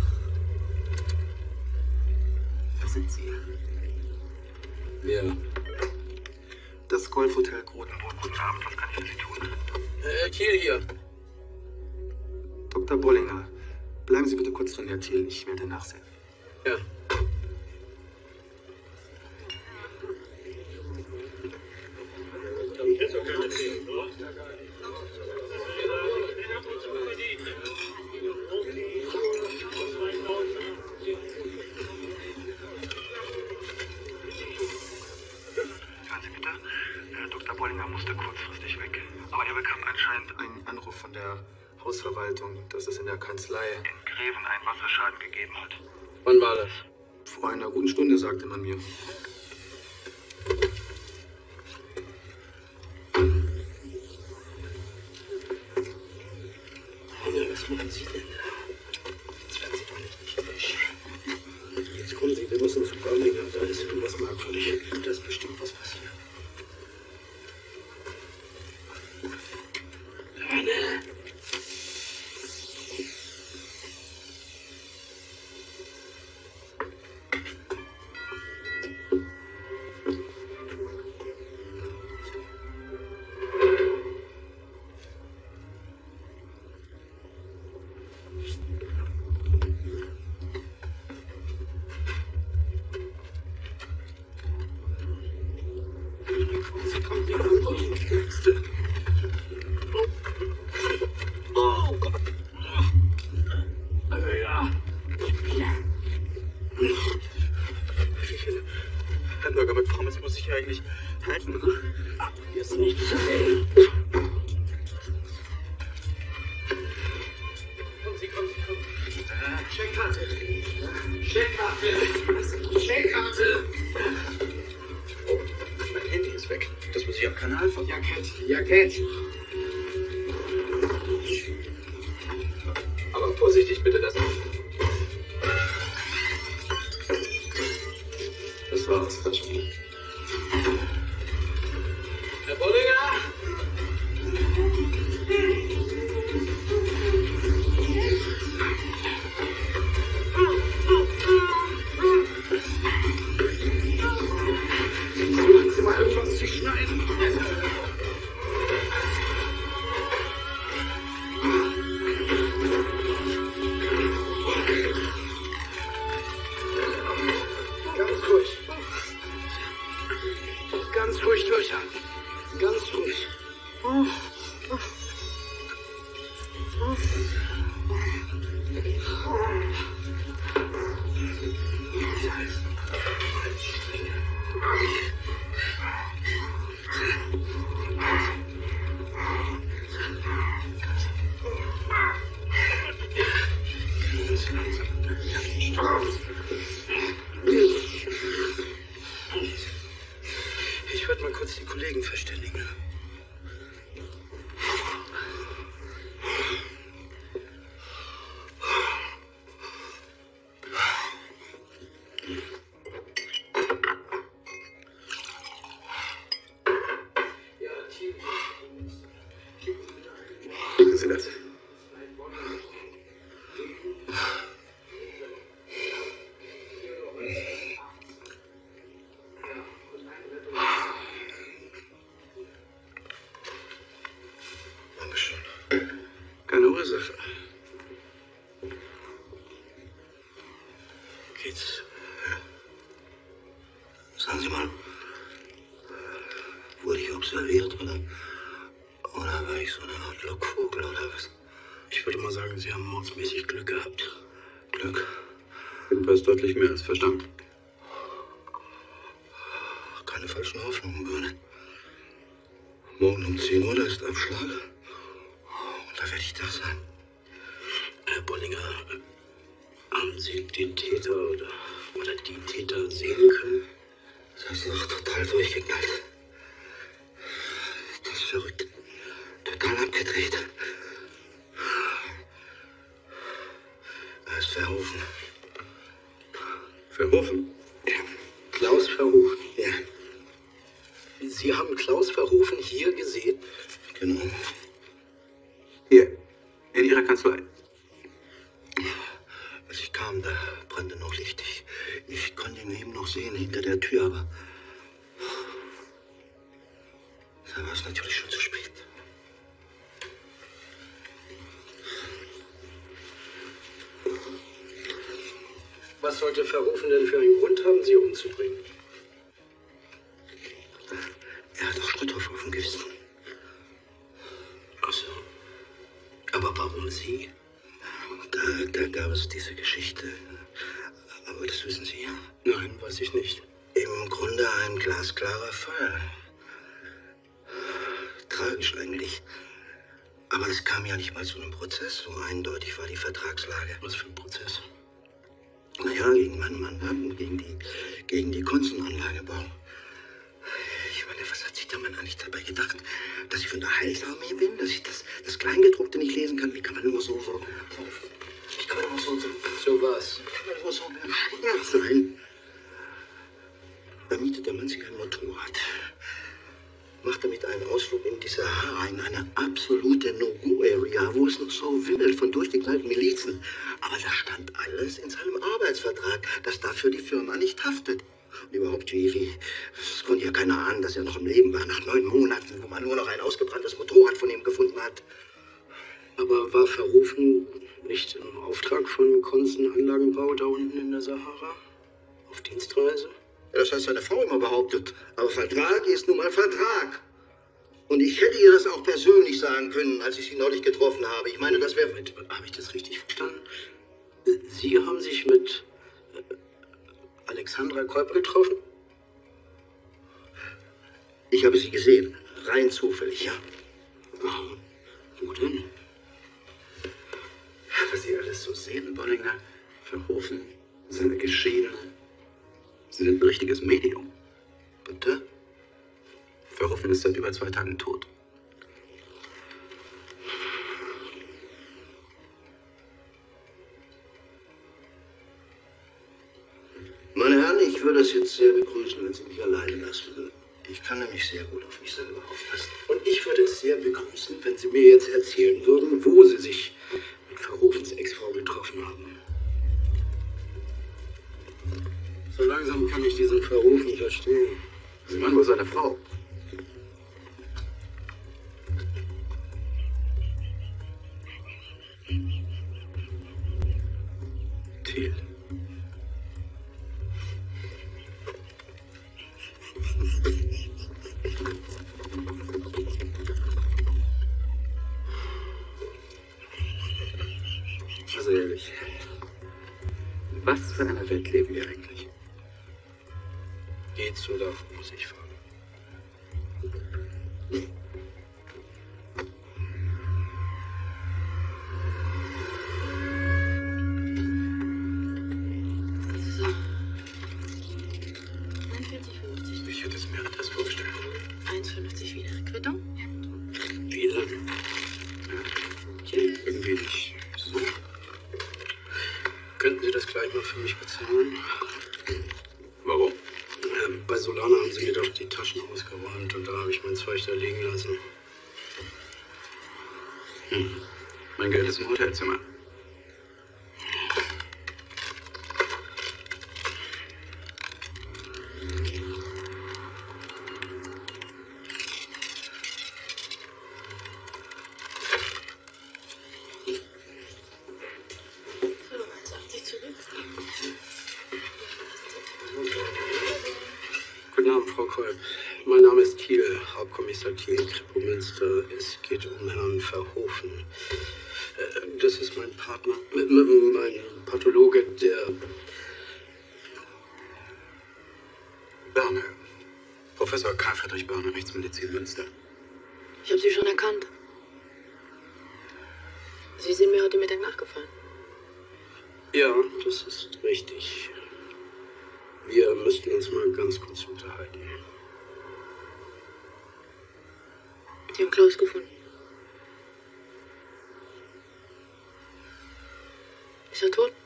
Was sind Sie? Wer? Das Golfhotel Grotenburg. Guten Abend, was kann ich für Sie tun? Herr Thiel hier. Doktor Bollinger, bleiben Sie bitte kurz drin, Herr Thiel. Ich werde nachsehen. Ja. Hören Sie bitte, äh, Doktor Bollinger musste kurzfristig weg. Aber er bekam anscheinend einen Anruf von der Hausverwaltung, dass es in der Kanzlei in Greven einen Wasserschaden gegeben hat. Wann war das? Vor einer guten Stunde, sagte man mir. Was machen Sie denn da? Jetzt werden Sie doch nicht nicht. Jetzt kommen Sie, wir müssen zu Bollinger. Da ist irgendwas merkwürdig. Da ist bestimmt was passiert. Anne! Oh Gott. Ja. Wie viele Hamburger mit Pommes muss ich eigentlich halten? Hier ist nichts zu sehen. Kommen Sie, kommen Sie, kommen Sie. Äh, Checkkarte. Checkkarte. Checkkarte. Mein Handy ist weg. Das muss ich am Kanal von Jackett. Jackett. Aber vorsichtig bitte, das. Das war's. Herr Bollinger! Machen Sie mal irgendwas zu schneiden. Ganz ruhig. Ganz ruhig durchatmen. Ganz ruhig. Ich werde mal kurz die Kollegen verständigen. Machen Sie das. Dankeschön. Keine Ursache. Geht's? Sagen Sie mal, wurde ich observiert oder, oder war ich so eine Art Lockvogel oder was? Ich würde mal sagen, Sie haben mordsmäßig Glück gehabt. Glück? Jedenfalls deutlich mehr als Verstand. Keine falschen Hoffnungen, Bürne. Morgen um zehn Uhr, da ist Abschlag. Und da werde ich da sein. Herr Bollinger, haben Sie den Täter oder, oder die Täter sehen können? Das ist doch total durchgeknallt. Das ist verrückt. Total abgedreht. Er ist Verhoeven. Verhoeven? Ja. Klaus Verhoeven. Ja. Sie haben Klaus Verhoeven hier gesehen? Genau. Hier, in Ihrer Kanzlei. Als ich kam, da brannte noch Licht. Ich, ich konnte ihn eben noch sehen hinter der Tür, aber da war es natürlich schon zu spät. Was sollte Verhoeven denn für einen Grund haben, Sie umzubringen? Er hat auch Schritthoff auf dem Gewissen. Ach so. Aber warum Sie? Da, da gab es diese Geschichte. Aber das wissen Sie ja. Nein, weiß ich nicht. Im Grunde ein glasklarer Fall. Tragisch eigentlich. Aber es kam ja nicht mal zu einem Prozess. So eindeutig war die Vertragslage. Was für ein Prozess? Naja, gegen meinen Mandanten, gegen die, gegen die Kunstenanlagebau. Ich meine, was hat sich der Mann eigentlich dabei gedacht? Dass ich von der Heilsarmee bin? Dass ich das, das Kleingedruckte nicht lesen kann? Wie kann man immer so, so, so wie kann man immer so, so, So was? wie kann man immer so bescheuert sein? Da mietet der Mann sich ein Motorrad. Macht damit einen Ausflug in die Sahara, in eine absolute No-Go-Area, wo es noch so wimmelt von durchgeknallten Milizen. Aber da stand alles in seinem Arbeitsvertrag, dass dafür die Firma nicht haftet. Und überhaupt, wie, wie, es konnte ja keiner ahnen, dass er noch im Leben war, nach neun Monaten, wo man nur noch ein ausgebranntes Motorrad von ihm gefunden hat. Aber war Verhoeven nicht im Auftrag von Kunstenanlagenbau da unten in der Sahara? Auf Dienstreise? Ja, das hat seine Frau immer behauptet. Aber Vertrag ist nun mal Vertrag. Und ich hätte ihr das auch persönlich sagen können, als ich sie neulich getroffen habe. Ich meine, das wäre... Habe ich das richtig verstanden? Sie haben sich mit Alexandra Kolb getroffen? Ich habe sie gesehen. Rein zufällig, ja. Oh, wo denn? Was Sie alles so sehen, Bollinger, Verhoeven, seine Geschiedene. Sie sind ein richtiges Medium. Bitte? Verhoeven ist seit über zwei Tagen tot. Meine Herren, ich würde es jetzt sehr begrüßen, wenn Sie mich alleine lassen würden. Ich kann nämlich sehr gut auf mich selber aufpassen. Und ich würde es sehr begrüßen, wenn Sie mir jetzt erzählen würden, wo Sie sich mit Verhoevens Ex-Frau getroffen haben. So langsam kann ich diesen Verhoeven verstehen. Sie meinen wohl seine Frau? Thiel. Also ehrlich, was für eine Welt leben wir eigentlich? Geht's oder muss ich fahren? So. neunundvierzig, fünfzig. Ich hätte es mir anders vorgestellt. eins fünfzig wieder. Quittung? Wieder? Tschüss. Irgendwie nicht so. Könnten Sie das gleich mal für mich bezahlen? Warum? Ähm, bei Solana haben Sie mir doch die Taschen ausgeräumt und da habe ich mein Zeug da liegen lassen. Hm. Mein Geld ist im Hotelzimmer. eins achtzig zurück. Guten Abend, Frau Kolb. Mein Name ist Thiel, Hauptkommissar Thiel, Kripo-Münster. Es geht um Herrn Verhoeven. Äh, Das ist mein Partner, m- m- mein Pathologe, der... Börne. Professor Karl Friedrich Börne, Rechtsmedizin Münster. Ich habe Sie schon erkannt. Sie sind mir heute Mittag nachgefallen. Ja, das ist richtig. Wir müssten uns mal ganz kurz unterhalten. Sie haben Klaus gefunden. Ist er tot?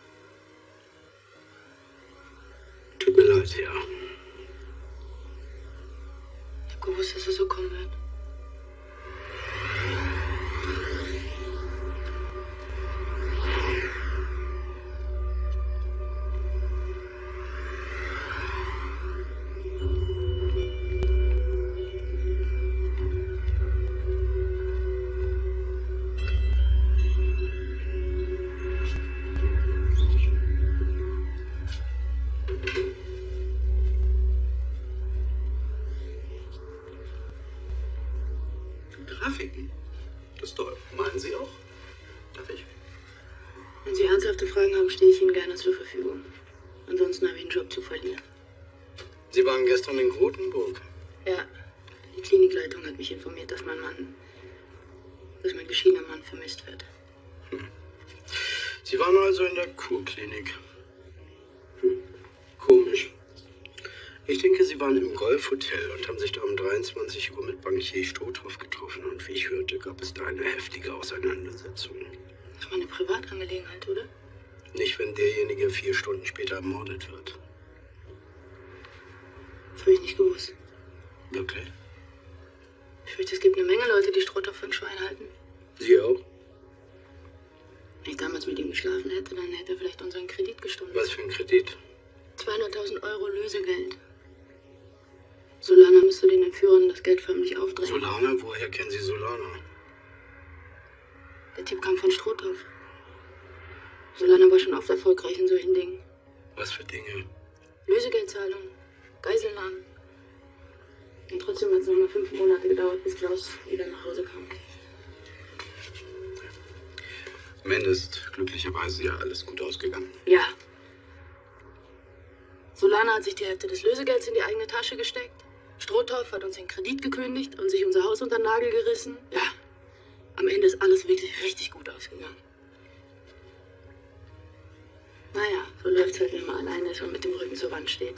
Tut mir leid, ja. Ich habe gewusst, dass es so kommen wird. Eben. Das ist toll. Meinen Sie auch? Darf ich? Wenn Sie ernsthafte Fragen haben, stehe ich Ihnen gerne zur Verfügung. Ansonsten habe ich einen Job zu verlieren. Sie waren gestern in Grotenburg. Ja, die Klinikleitung hat mich informiert, dass mein Mann, dass mein geschiedener Mann vermisst wird. Hm. Sie waren also in der Kurklinik. Hm. Komisch. Ich denke, Sie waren im Golfhotel und haben sich da um dreiundzwanzig Uhr mit Bankier Strothoff getroffen. Und wie ich hörte, gab es da eine heftige Auseinandersetzung. Das war eine Privatangelegenheit, oder? Nicht, wenn derjenige vier Stunden später ermordet wird. Das habe ich nicht gewusst. Wirklich? Ich fürchte, es gibt eine Menge Leute, die Strothoff für ein Schwein halten. Sie auch? Wenn ich damals mit ihm geschlafen hätte, dann hätte er vielleicht unseren Kredit gestohlen. Was für ein Kredit? zweihunderttausend Euro Lösegeld. Solana müsste den Entführern das Geld förmlich aufdrängen. Solana? Woher kennen Sie Solana? Der Typ kam von Strothoff. Solana war schon oft erfolgreich in solchen Dingen. Was für Dinge? Lösegeldzahlung, Geiselnahmen. Und trotzdem hat es noch mal fünf Monate gedauert, bis Klaus wieder nach Hause kam. Am Ende ist glücklicherweise ja alles gut ausgegangen. Ja. Solana hat sich die Hälfte des Lösegelds in die eigene Tasche gesteckt. Strothoff hat uns den Kredit gekündigt und sich unser Haus unter den Nagel gerissen. Ja, am Ende ist alles wirklich richtig gut ausgegangen. Naja, so läuft's halt, wenn man alleine ist und mit dem Rücken zur Wand steht.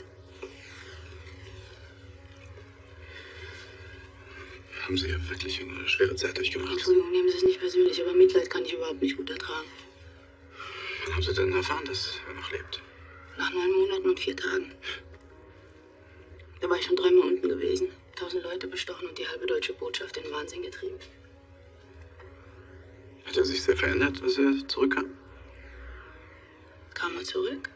Haben Sie ja wirklich eine schwere Zeit durchgemacht. Entschuldigung, nehmen Sie es nicht persönlich, aber Mitleid kann ich überhaupt nicht gut ertragen. Wann haben Sie denn erfahren, dass er noch lebt? Nach neun Monaten und vier Tagen. Da war ich schon dreimal unten gewesen. Tausend Leute bestochen und die halbe deutsche Botschaft in den Wahnsinn getrieben. Hat er sich sehr verändert, als er zurückkam? Kam er zurück?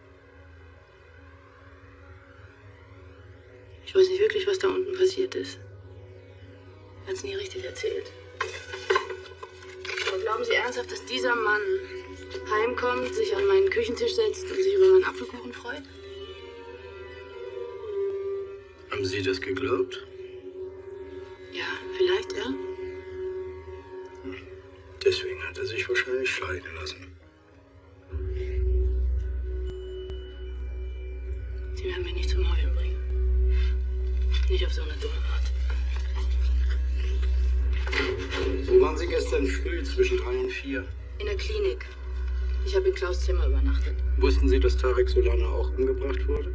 Ich weiß nicht wirklich, was da unten passiert ist. Er hat es nie richtig erzählt. Aber glauben Sie ernsthaft, dass dieser Mann heimkommt, sich an meinen Küchentisch setzt und sich über meinen Apfelkuchen freut? Haben Sie das geglaubt? Ja, vielleicht, ja. Deswegen hat er sich wahrscheinlich scheiden lassen. Sie werden mich nicht zum Heulen bringen. Nicht auf so eine dumme Art. Wo waren Sie gestern früh zwischen drei und vier? In der Klinik. Ich habe in Klaus' Zimmer übernachtet. Wussten Sie, dass Tarek Solana auch umgebracht wurde?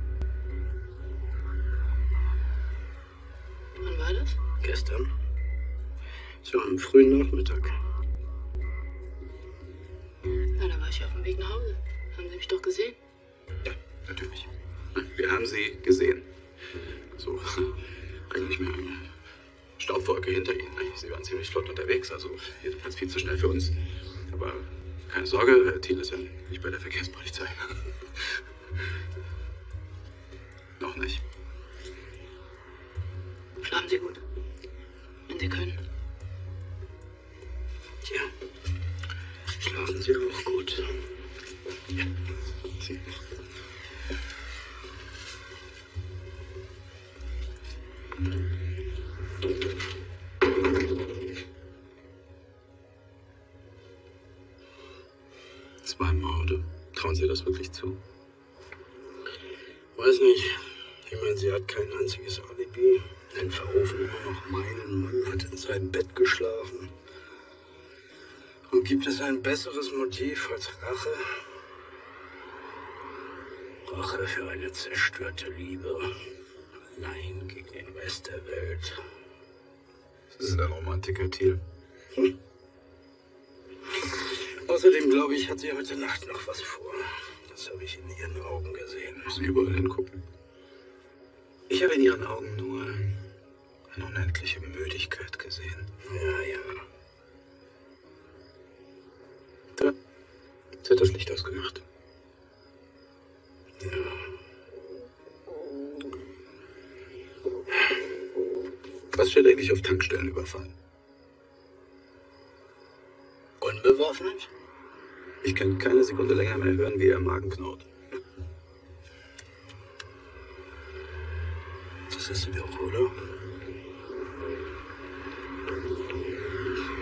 Wann war das? Gestern. So am frühen Nachmittag. Na, da war ich auf dem Weg nach Hause. Haben Sie mich doch gesehen? Ja, natürlich. Wir haben Sie gesehen. So, eigentlich mehr eine Staubwolke hinter Ihnen. Sie waren ziemlich flott unterwegs, also jedenfalls viel zu schnell für uns. Aber keine Sorge, Herr Thiel ist ja nicht bei der Verkehrspolizei. Noch nicht. Schlafen Sie gut. Wenn Sie können. Tja, schlafen Sie auch gut. Ja, Sie. Zwei Morde. Trauen Sie das wirklich zu? Weiß nicht. Ich meine, sie hat kein einziges Alibi. Dann verrufen immer noch meinen Mann, hat in seinem Bett geschlafen. Und gibt es ein besseres Motiv als Rache? Rache für eine zerstörte Liebe. Allein gegen den Rest der Welt. Sie sind ein Romantiker, Thiel. Hm. Außerdem glaube ich, hat sie heute Nacht noch was vor. Das habe ich in ihren Augen gesehen. Müssen überall hingucken. Ich habe in Ihren Augen nur eine unendliche Müdigkeit gesehen. Ja, ja. Da, sie hat das Licht ausgemacht. Ja. Was steht eigentlich auf Tankstellenüberfall? Unbewaffnet? Ich kann keine Sekunde länger mehr hören, wie Ihr Magen knurrt. Das ist sie doch, oder?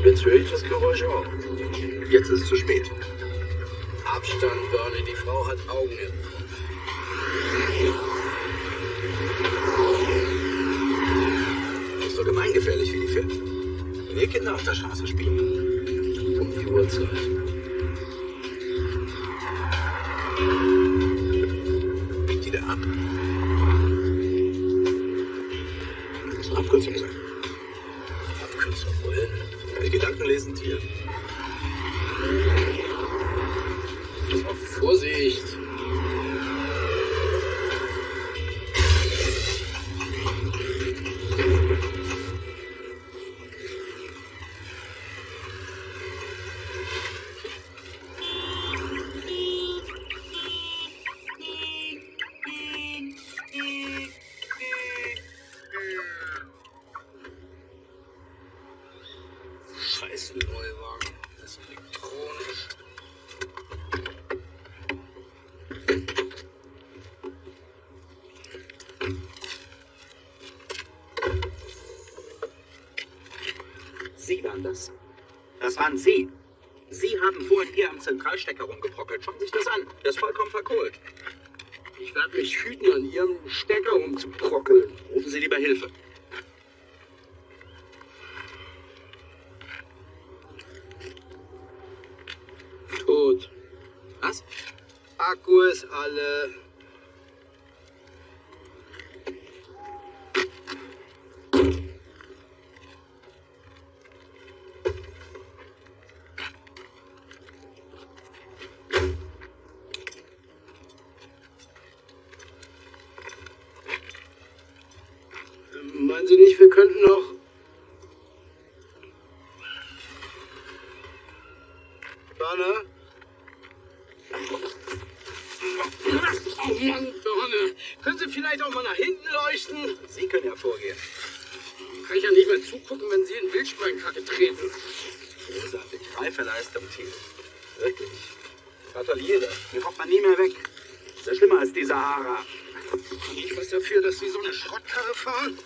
Jetzt höre ich das Geräusch auch. Jetzt ist es zu spät. Abstand, Bernie, die Frau hat Augen im Kopf. Das ist doch gemeingefährlich wie die Film. Wenn ihr Kinder auf der Straße spielen. Um die Uhrzeit. Biegt die da ab? Das muss eine Abkürzung sein. Abkürzung wohin? Die Gedanken lesen Tier. Auf Vorsicht! Scheiß Neuwagen. Das ist elektronisch. Sie waren das. Das waren Sie. Sie haben vorhin hier am Zentralstecker rumgebrockelt. Schauen Sie sich das an. Der ist vollkommen verkohlt. Ich werde mich hüten, an Ihrem Stecker rumzubrockeln. Rufen Sie lieber Hilfe. Tot. Was? Akku ist alle. Meinen Sie nicht, wir könnten noch... Birne? Oh Mann, Birne. Können Sie vielleicht auch mal nach hinten leuchten? Sie können ja vorgehen. Kann ich ja nicht mehr zugucken, wenn Sie in Wildschweinkacke treten. Großartig. Reife Leistung, Thiel. Wirklich. Gratuliere. Hier kommt man nie mehr weg. Ist ja schlimmer als die Sahara. Kann ich was dafür, dass Sie so eine Schrottkarre fahren?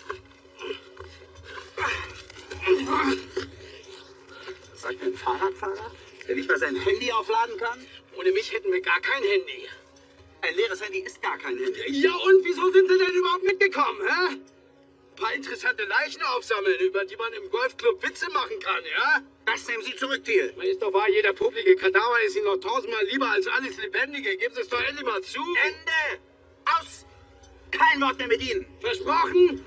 Was sagt ein Fahrradfahrer, der nicht mal sein Handy aufladen kann? Ohne mich hätten wir gar kein Handy. Ein leeres Handy ist gar kein Handy. Ja, und wieso sind Sie denn überhaupt mitgekommen, hä? Ein paar interessante Leichen aufsammeln, über die man im Golfclub Witze machen kann, ja? Das nehmen Sie zurück, Thiel. Man ist doch wahr, jeder publike Kadaver ist Ihnen noch tausendmal lieber als alles Lebendige. Geben Sie es doch endlich mal zu. Ende! Aus! Kein Wort mehr mit Ihnen. Versprochen?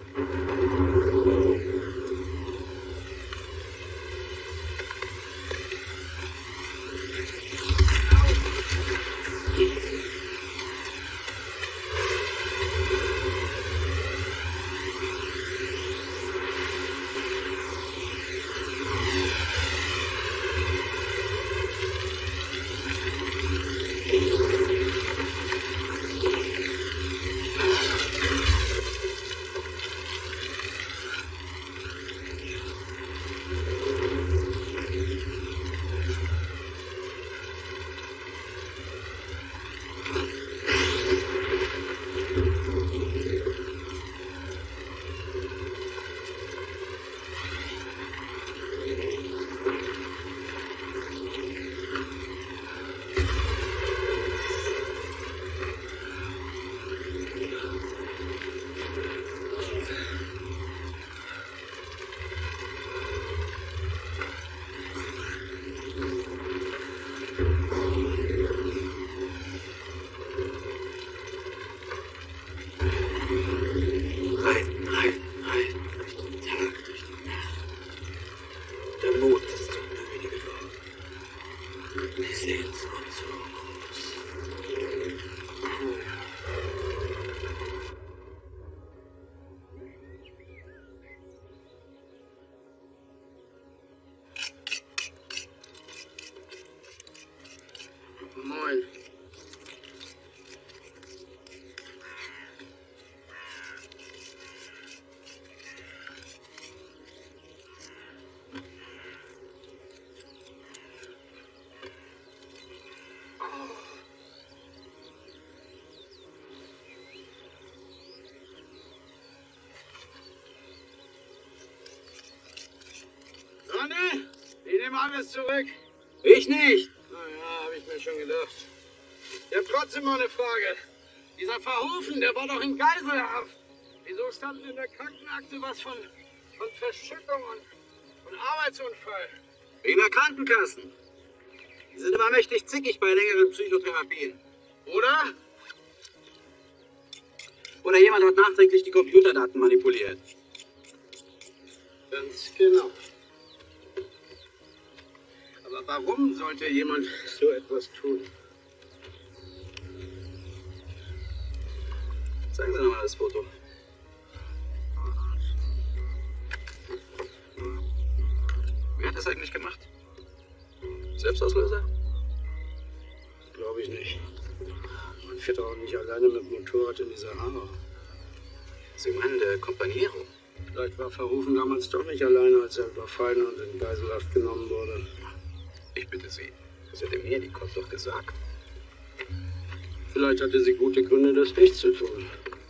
Moin. Sonne? Ich nehme alles zurück. Ich nicht. Naja, habe ich mir schon gedacht. Ich habe trotzdem mal eine Frage. Dieser Verhoeven, der war doch in Geiselhaft. Wieso stand in der Krankenakte was von, von Verschüttung und, und Arbeitsunfall? Wegen der Krankenkassen. Die sind immer mächtig zickig bei längeren Psychotherapien. Oder? Oder jemand hat nachträglich die Computerdaten manipuliert. Ganz genau. Aber warum sollte jemand so etwas tun? Zeigen Sie doch mal das Foto. Wer hat das eigentlich gemacht? Selbstauslöser? Glaube ich nicht. Man fährt auch nicht alleine mit dem Motorrad in die Sahara. Sie meinen der Companiero? Vielleicht war Verhoeven damals doch nicht alleine, als er überfallen und in Geiselhaft genommen wurde. Ich bitte Sie. Das hätte mir die Kopf doch gesagt. Vielleicht hatte sie gute Gründe, das nicht zu tun.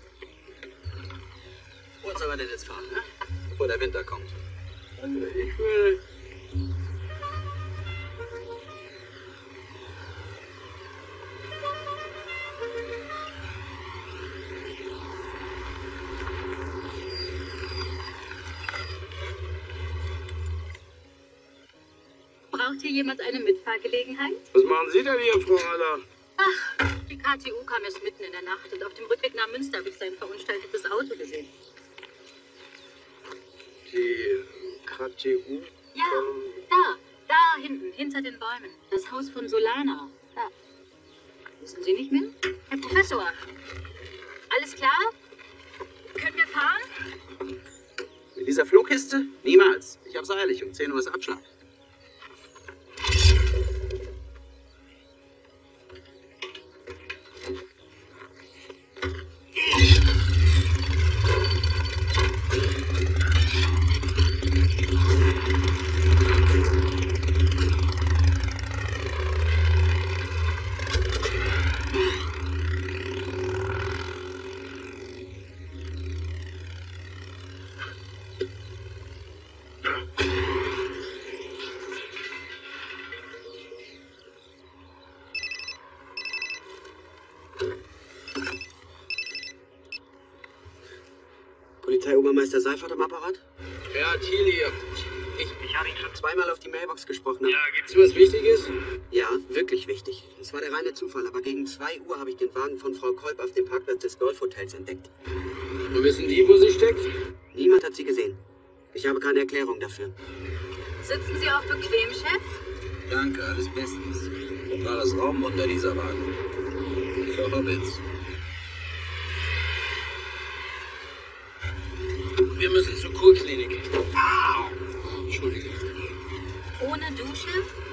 Wo soll man denn jetzt fahren, ne? Bevor der Winter kommt? Also ich will... Braucht hier jemand eine Mitfahrgelegenheit? Was machen Sie denn hier, Frau Aller? Ach, die K T U kam erst mitten in der Nacht und auf dem Rückweg nach Münster habe ich sein verunstaltetes Auto gesehen. Die K T U? Ja, da, da hinten, hinter den Bäumen. Das Haus von Solana. Da. Wissen Sie nicht mehr? Herr Professor, alles klar? Können wir fahren? Mit dieser Flohkiste? Niemals. Ich hab's eilig. Um zehn Uhr ist Abschlag. Polizeiobermeister Seifert am Apparat? Ja, Thiel hier. Ich, ich habe ihn schon zweimal auf die Mailbox gesprochen. Ja, gibt's was Wichtiges? Ja, wirklich wichtig. Es war der reine Zufall, aber gegen zwei Uhr habe ich den Wagen von Frau Kolb auf dem Parkplatz des Golfhotels entdeckt. Und wissen die, wo sie steckt? Niemand hat sie gesehen. Ich habe keine Erklärung dafür. Sitzen Sie auch bequem, Chef? Danke, alles bestens. War das Raum unter dieser Wagen. Für Hobbits. Wir müssen zur Kurklinik. Au! Entschuldigung. Ohne Dusche?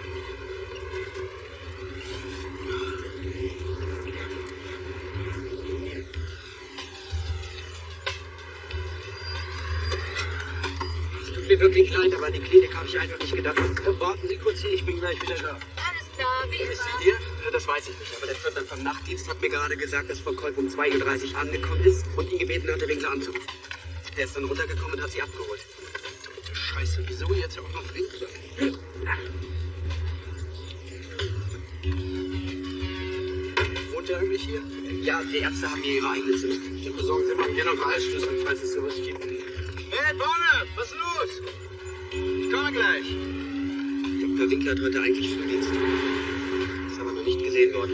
Es tut mir wirklich leid, aber an die Klinik habe ich einfach nicht gedacht. Warten Sie kurz hier, ich bin gleich wieder da. Alles klar, wie immer. Ist sie hier? Das weiß ich nicht, aber der Viertel vom Nachtdienst hat mir gerade gesagt, dass Frau Kolb um zwei Uhr dreißig angekommen ist und ihn gebeten hat, den Winkler anzurufen. Der ist dann runtergekommen und hat sie abgeholt. Verdammte Scheiße, wieso jetzt auch noch Winkler? Wohnt der eigentlich hier? Ja, die Ärzte haben hier ihre eigene Zimmer. Dann besorgen Sie mal einen Generalschlüssel, falls es sowas gibt. Hey, Bonne, was ist los? Ich komme gleich. Doktor Winkler hat heute eigentlich Frühdienst. Ist aber noch nicht gesehen worden.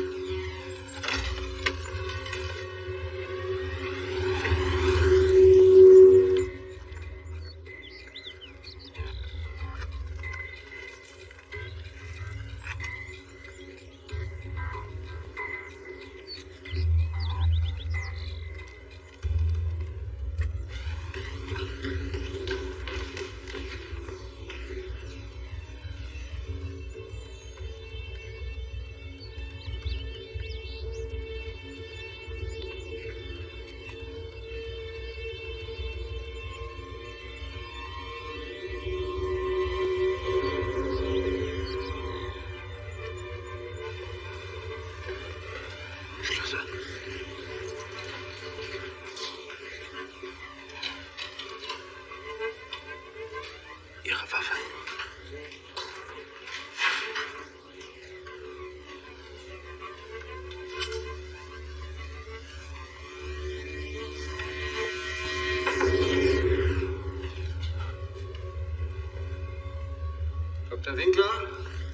Doktor Winkler?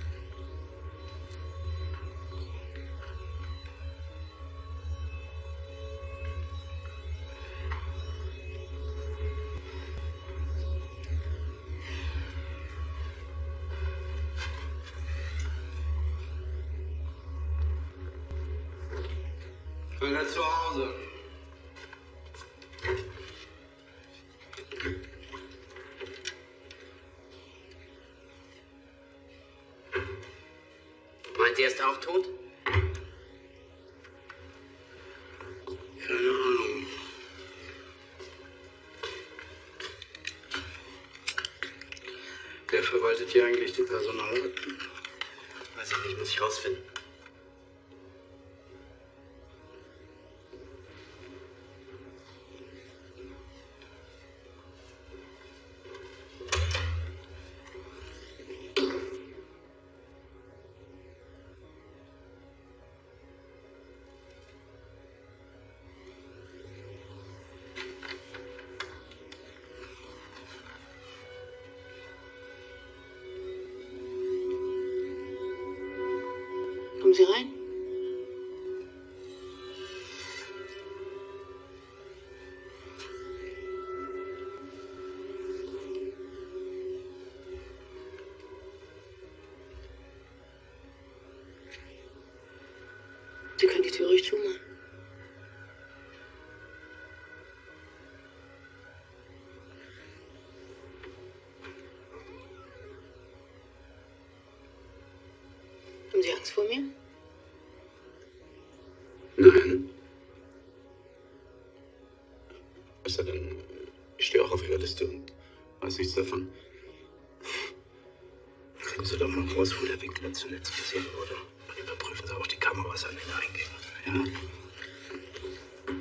Keiner zu Hause. Meint Sie, er ist auch tot? Keine Ahnung. Wer verwaltet hier eigentlich die Personalakten? Weiß ich nicht, muss ich rausfinden. Kommen Sie rein. Sie können die Tür ruhig zumachen. Haben Sie Angst vor mir? Nein. Was ist denn? Ich stehe auch auf Ihrer Liste und weiß nichts davon. Kriegen Sie doch mal raus, wo der Winkler zuletzt gesehen wurde. Und überprüfen Sie auch die Kameras an den Eingängen. Ja?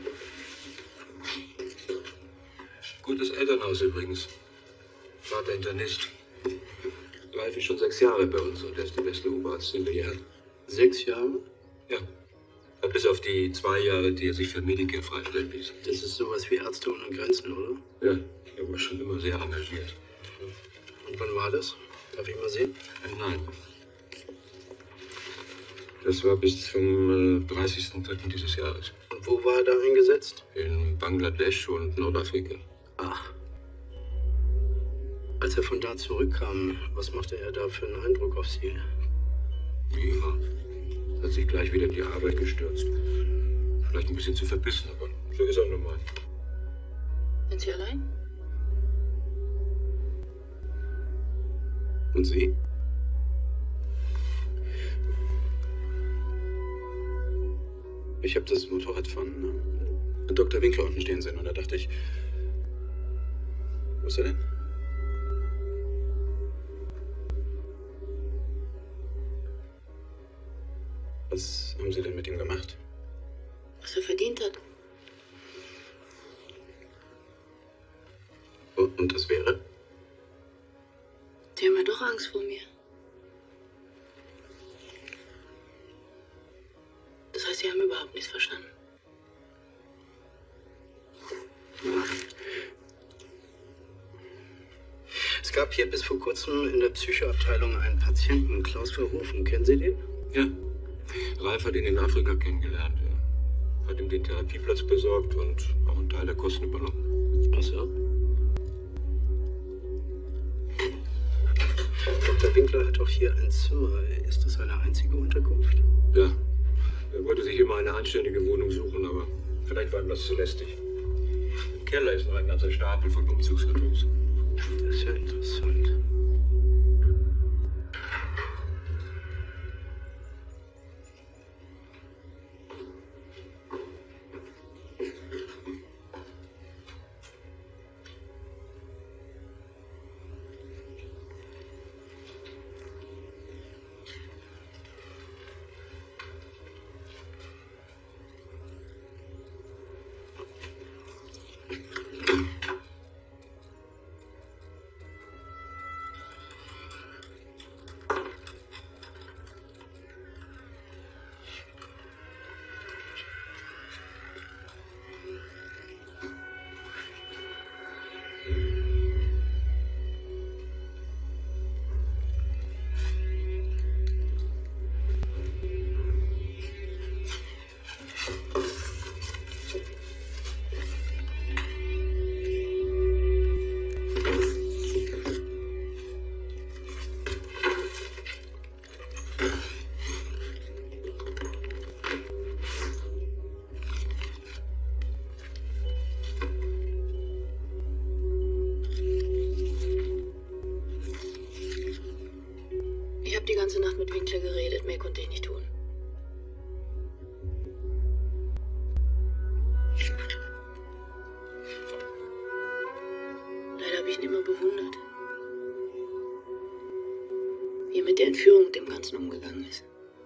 Gutes Elternhaus übrigens. Vater Internist. Ralf ist schon sechs Jahre bei uns und er ist der beste Oberarzt, den wir hier hatten. Sechs Jahre? Ja. Bis auf die zwei Jahre, die er sich für Medicare freistellen ließ. Das ist sowas wie Ärzte ohne Grenzen, oder? Ja, er war schon immer sehr engagiert. Und wann war das? Darf ich mal sehen? Nein. Das war bis zum äh, dreißigsten dritten dieses Jahres. Und wo war er da eingesetzt? In Bangladesch und Nordafrika. Ach. Als er von da zurückkam, was machte er da für einen Eindruck auf Sie? Wie immer. Hat sich gleich wieder in die Arbeit gestürzt. Vielleicht ein bisschen zu verbissen, aber so ist er nun mal. Sind Sie allein? Und Sie? Ich habe das Motorrad von äh, Doktor Winkler unten stehen sehen und da dachte ich, wo ist er denn? Was haben Sie denn mit ihm gemacht? Was er verdient hat. Und, und das wäre? Sie haben ja doch Angst vor mir. Das heißt, Sie haben überhaupt nichts verstanden. Es gab hier bis vor kurzem in der Psychoabteilung einen Patienten, Klaus Verhoeven. Kennen Sie den? Ja. Ralf hat ihn in Afrika kennengelernt. Er hat ihm den Therapieplatz besorgt und auch einen Teil der Kosten übernommen. Ach so. Doktor Winkler hat auch hier ein Zimmer. Ist das seine einzige Unterkunft? Ja. Er wollte sich immer eine anständige Wohnung suchen, aber vielleicht war ihm das zu lästig. Im Keller ist noch ein ganzer Stapel von Umzugskartons. Das ist ja interessant. habe die ganze Nacht mit Winkler geredet. Mehr konnte ich nicht tun. Leider habe ich ihn immer bewundert. Wie er mit der Entführung und dem Ganzen umgegangen ist.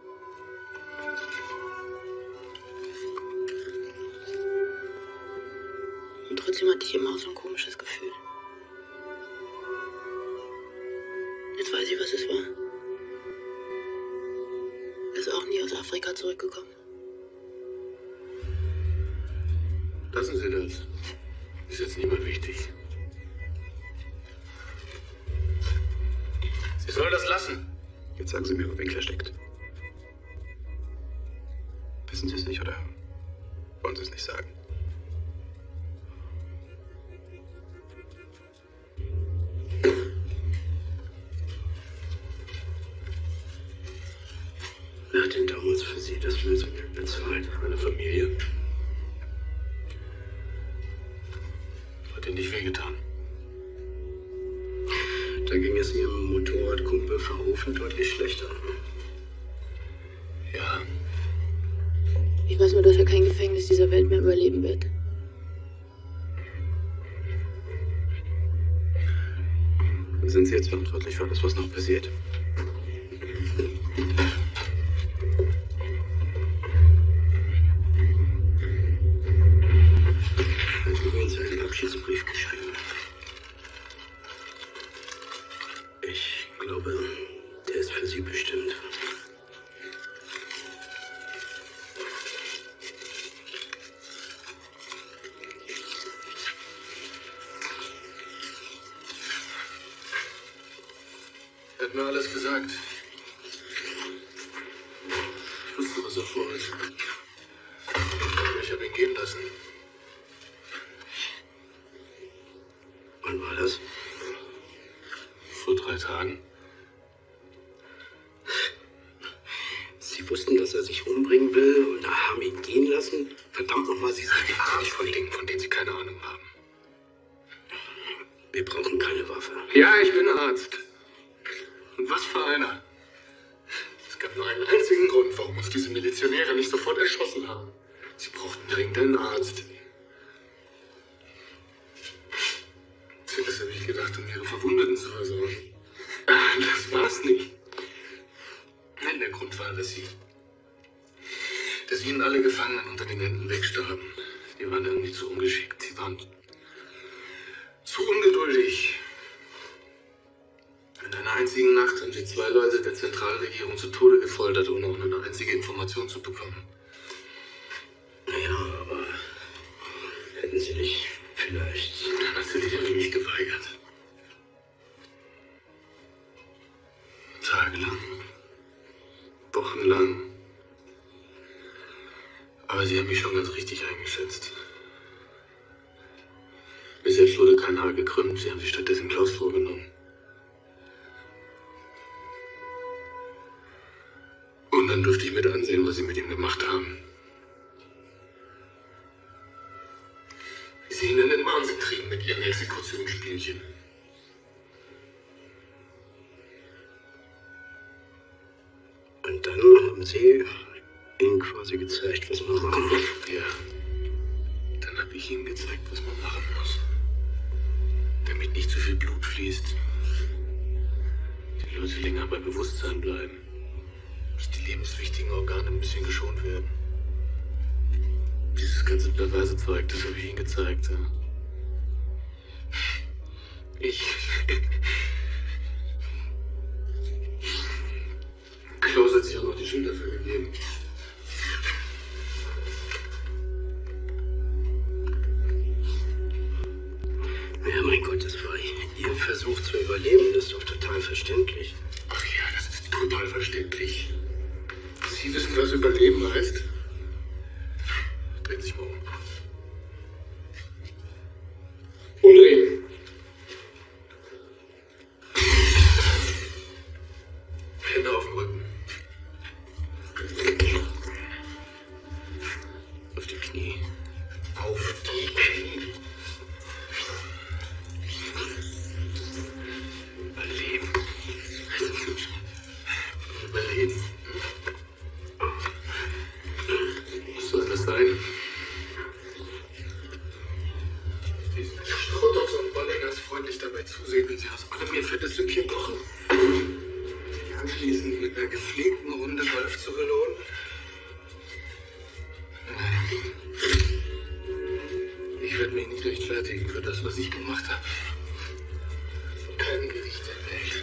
Und trotzdem hatte ich immer auch so ein komisches Gefühl. Jetzt weiß ich, was es war. Er ist auch nie aus Afrika zurückgekommen. Lassen Sie das. Ist jetzt niemand wichtig. Sie soll das lassen. Jetzt sagen Sie mir, wo Winkler steckt. Wissen Sie es nicht oder wollen Sie es nicht sagen? Wer hat denn damals für Sie das Lösegeld bezahlt? Meine Familie. Hat Ihnen nicht wehgetan? Da ging es Ihrem Motorradkumpel Verhoeven deutlich schlechter. Ja. Ich weiß nur, dass er kein Gefängnis dieser Welt mehr überleben wird. Sind Sie jetzt verantwortlich für alles, was noch passiert? Ich habe übrigens einen Abschiedsbrief geschrieben. Ich glaube, der ist für Sie bestimmt. Er hat mir alles gesagt. Ich wusste, was er vorhat. Ich habe ihn gehen lassen. Wann war das? Vor drei Tagen. Sie wussten, dass er sich umbringen will und haben ihn gehen lassen? Verdammt nochmal, Sie sind Nicht von Dingen, von denen Sie keine Ahnung haben. Wir brauchen keine Waffe. Ja, ich bin Arzt. Und was für einer. Es gab nur einen einzigen Grund, warum uns diese Milizionäre nicht sofort erschossen haben. Sie brauchten dringend einen Arzt. Zuerst habe ich gedacht, um ihre Verwundeten zu versorgen. Das war's nicht. Nein, der Grund war, dass sie... dass ihnen alle Gefangenen unter den Händen wegstarben. Die waren irgendwie zu ungeschickt. Sie waren zu ungeduldig. In einer einzigen Nacht haben sie zwei Leute der Zentralregierung zu Tode gefoltert, ohne auch nur eine einzige Information zu bekommen. Naja, aber hätten Sie nicht vielleicht... Ja, natürlich habe ich mich geweigert. Tagelang. Wochenlang. Aber sie haben mich schon ganz richtig eingeschätzt. Mir selbst wurde kein Haar gekrümmt, sie haben sich stattdessen Klaus vorgenommen. Und dann durfte ich mit ansehen, was sie mit ihm gemacht haben. Wie sie ihn in den Wahnsinn kriegen mit ihren Exekutionsspielchen. Und dann haben Sie Ihnen quasi gezeigt, was man machen muss. Ja. Dann habe ich ihnen gezeigt, was man machen muss. Damit nicht zu viel Blut fließt. Die Leute länger bei Bewusstsein bleiben. Dass die lebenswichtigen Organe ein bisschen geschont werden. Dieses ganze perverse Zeug, das habe ich ihnen gezeigt. Ja. Ich... Klaus hat sich auch noch die Schuld dafür gegeben. Ja, mein Gott, das war Ihr Versuch zu überleben. Das ist doch total verständlich. Ach ja, das ist total verständlich. Sie wissen, was Überleben heißt? Drehen Sie sich mal um. Umdrehen. Hände auf den Rücken. Auf die Knie. Auf die Knie. Überleben. mein Leben. Was soll das sein? Die Strohdox und Bollingers freundlich dabei zusehen, wenn sie aus allem ihr fettes Süppchen kochen. Sich anschließend mit einer gepflegten Runde Golf zu belohnen. Ich werde mich nicht rechtfertigen für das, was ich gemacht habe. Kein Gericht der Welt.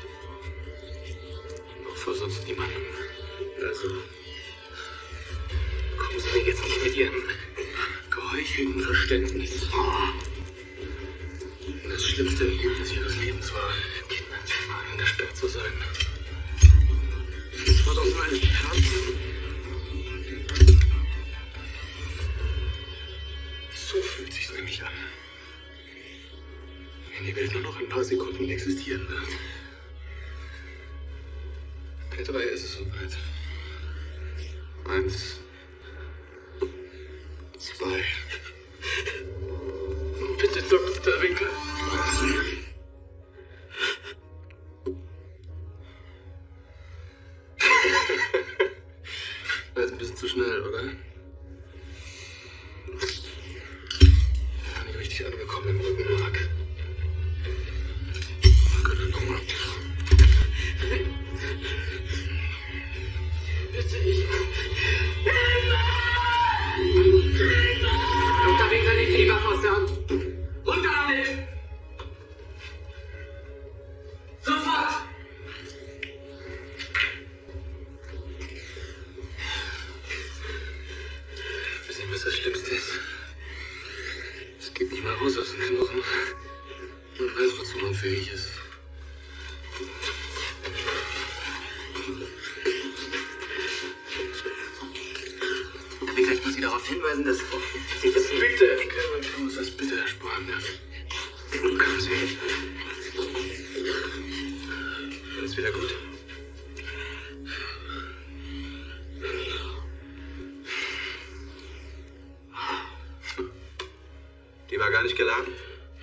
Noch vor sonst niemandem. Also, kommen Sie mir jetzt nicht mit Ihrem geheuchelten Verständnis. Das schlimmste Erlebnis Ihres Lebens war, im Kinderzimmer eingesperrt zu sein. Das war doch nur ein Scherz. So fühlt sich's nämlich an. Wenn die Welt nur noch ein paar Sekunden existieren wird. P drei ist es soweit. Eins. Zwei. Bitte, Doktor Winkel. War jetzt ein bisschen zu schnell, oder? Nicht richtig angekommen im Rückenmark. Gute Nummer. Bitte, ich. Doktor Winkel, die Fieber aus der Hand. Runter damit! Sofort! Wissen Sie, was das Schlimmste ist? Es geht nicht mal raus aus den Knochen. Man weiß, wozu man fähig ist. Wie ich muss Sie darauf hinweisen, dass Sie das bitte! Ich kann uns das bitte ersparen. Ja. Können Sie. Alles wieder gut? Die war gar nicht geladen.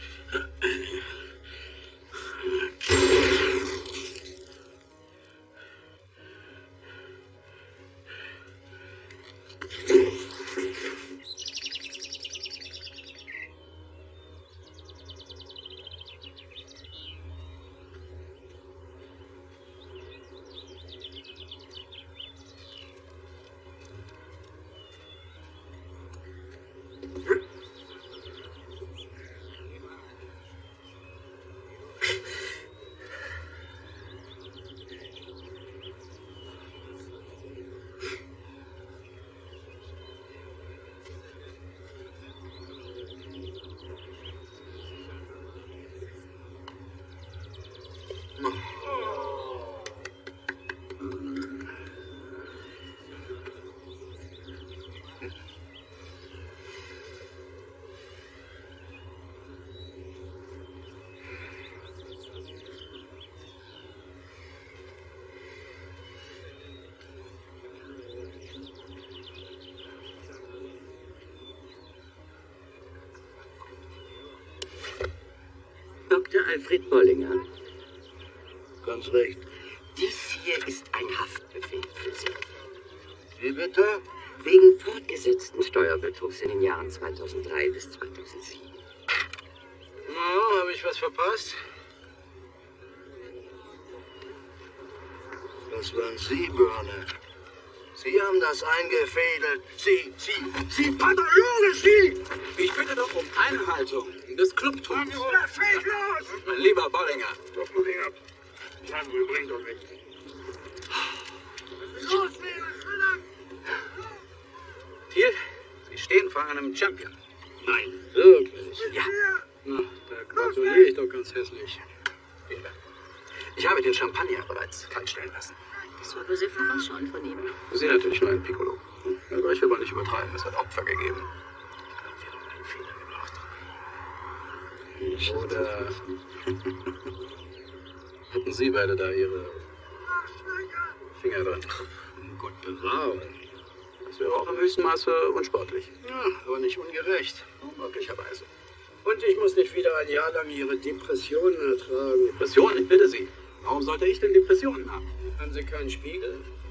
Doktor Alfred Bollinger. Ganz recht. Dies hier ist ein Haftbefehl für Sie. Wie bitte? Wegen fortgesetzten Steuerbetrugs in den Jahren zweitausenddrei bis zweitausendsieben. Na, habe ich was verpasst? Das waren Sie, Börne. Sie haben das eingefädelt. Sie, Sie, Sie, Patologe, Sie! Ich bitte doch um Einhaltung des Clubtums. Ja, fällt los! Mein lieber Bollinger. Doch, Bollinger. Nein, wir bringen doch nichts. Los, Mädels, Thiel, Sie stehen vor einem Champion. Nein. Wirklich? Ja. Na, da gratuliere ich doch ganz hässlich. Vielen Dank. Ich habe den Champagner bereits kaltstellen lassen. Das war bloß vorausschauen von ihm. Sie natürlich nur ein Piccolo. Aber ich will mal nicht übertreiben, es hat Opfer gegeben. Ich glaube, wir haben einen Fehler gemacht. Oder hatten Sie beide da Ihre Finger drin? Gott bewahre. Das wäre auch im höchsten Maße unsportlich. Ja, aber nicht ungerecht. Möglicherweise. Und ich muss nicht wieder ein Jahr lang Ihre Depressionen ertragen. Depression, ich bitte Sie. Warum sollte ich denn Depressionen haben? Haben Sie keinen Spiegel?